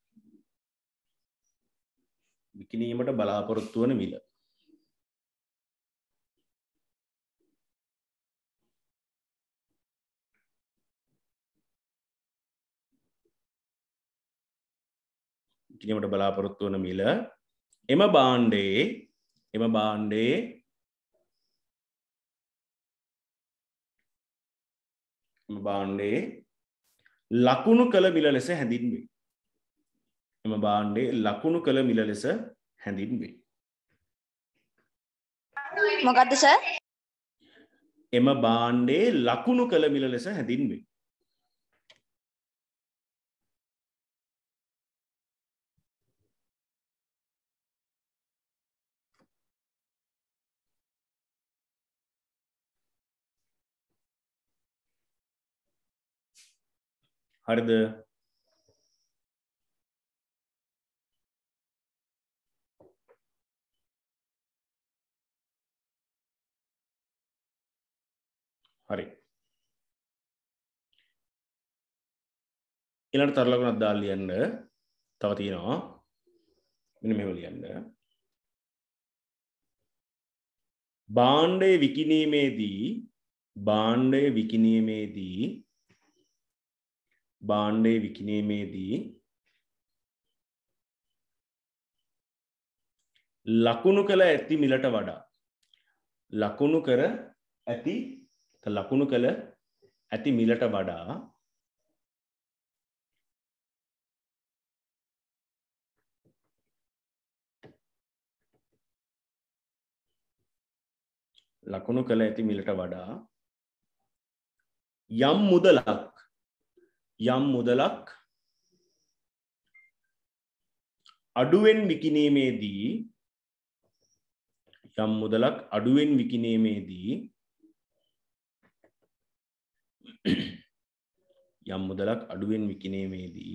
විකිණීමට බලාපොරොත්තු වන මිල විකිණීමට බලාපොරොත්තු වන මිල එම භාණ්ඩයේ එම භාණ්ඩයේ එම භාණ්ඩයේ ලකුණු කළ මිල ලෙස හැඳින්වේ. එම භාණ්ඩයේ ලකුණු කළ මිල ලෙස හැඳින්වේ. මොකද්ද සර්? එම භාණ්ඩයේ ලකුණු කළ මිල ලෙස හැඳින්වේ. හරිද? හරි. ඊළඟ තර ලකුණක් දාලා ලියන්න. තව තියෙනවා. මෙන්න මෙහෙම ලියන්න. භාණ්ඩය විකිණීමේදී භාණ්ඩය විකිණීමේදී භාණ්ඩය විකිණීමේදී ලකුණු කළ ඇති මිලට වඩා ලකුණු කර ඇති ලකුණු කළ ඇති මිලට වඩා ලකුණු කළ ඇති මිලට වඩා යම් මුදලක් යම් මුදලක් අඩුවෙන් විකිණීමේදී යම් මුදලක් අඩුවෙන් විකිණීමේදී යම් මුදලක් අඩුවෙන් විකිණීමේදී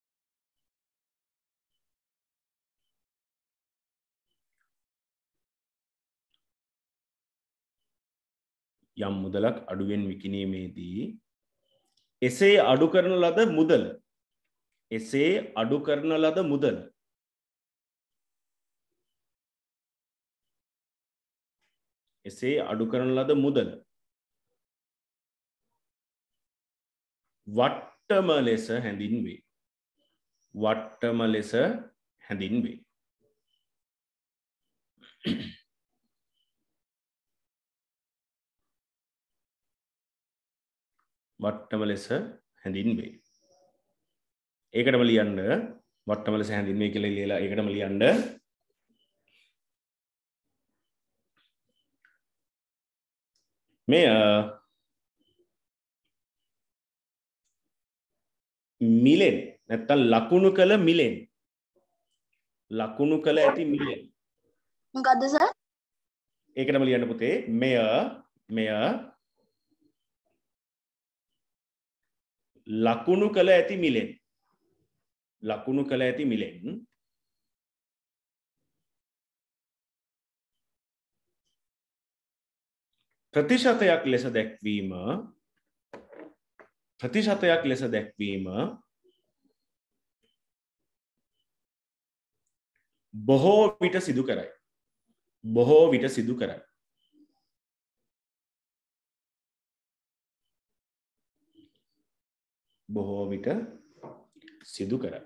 යම් මුදලක් අඩුවෙන් විකිණීමේදී එසේ අඩු කරන ලද මුදල එසේ අඩු කරන ලද මුදල එසේ අඩු කරන ලද මුදල වට්ටම ලෙස හැඳින්වේ වට්ටම ලෙස හැඳින්වේ වට්ටම ලෙස හැඳින්වේ. ඒකටම ලියන්න වට්ටම ලෙස හැඳින්වේ කියලා ලියලා ඒකටම ලියන්න මෙය මිලෙන් නැත්තම් ලකුණු කළ මිලෙන් ලකුණු කළ ඇති මිලෙන් මොකද්ද සර්? ඒකටම ලියන්න පුතේ මෙය මෙය ලකුණු කළ ඇති මිලෙන් ලකුණු කළ ඇති මිලෙන් ප්‍රතිශතයක් ලෙස දැක්වීම ප්‍රතිශතයක් ලෙස දැක්වීම බොහෝ විට සිදු කරයි බොහෝ විට සිදු කරයි බොහෝ විට සිදු කරයි.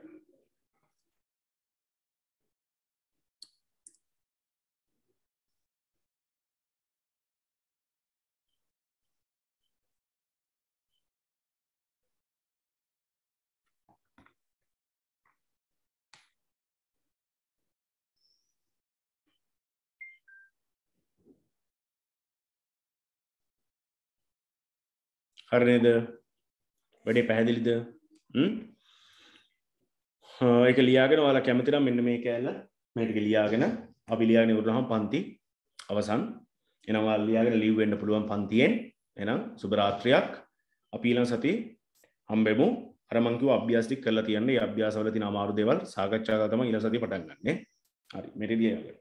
හරි නේද? වැඩේ පැහැදිලිද? හ්ම් ඒක ලියාගෙන ඔයාලා කැමති නම් මෙන්න මේ කෑල්ල මේ ටික ලියාගෙන අපි ලියාගෙන ඉවරනහම පන්ති අවසන්. එහෙනම් ඔයාලා ලියාගෙන ලීව් වෙන්න පුළුවන් පන්තියෙන්. එහෙනම් සුබ රාත්‍රියක්. අපි ඊළඟ සතියේ හම්බෙමු. අර මං කිව්ව අභ්‍යාස ටික කරලා තියන්න. මේ අභ්‍යාසවල තියෙන අමාරු දේවල් සාකච්ඡා කරලා තමයි ඊළඟ සතියේ පටන් ගන්නෙ. හරි මේක ලියන්න.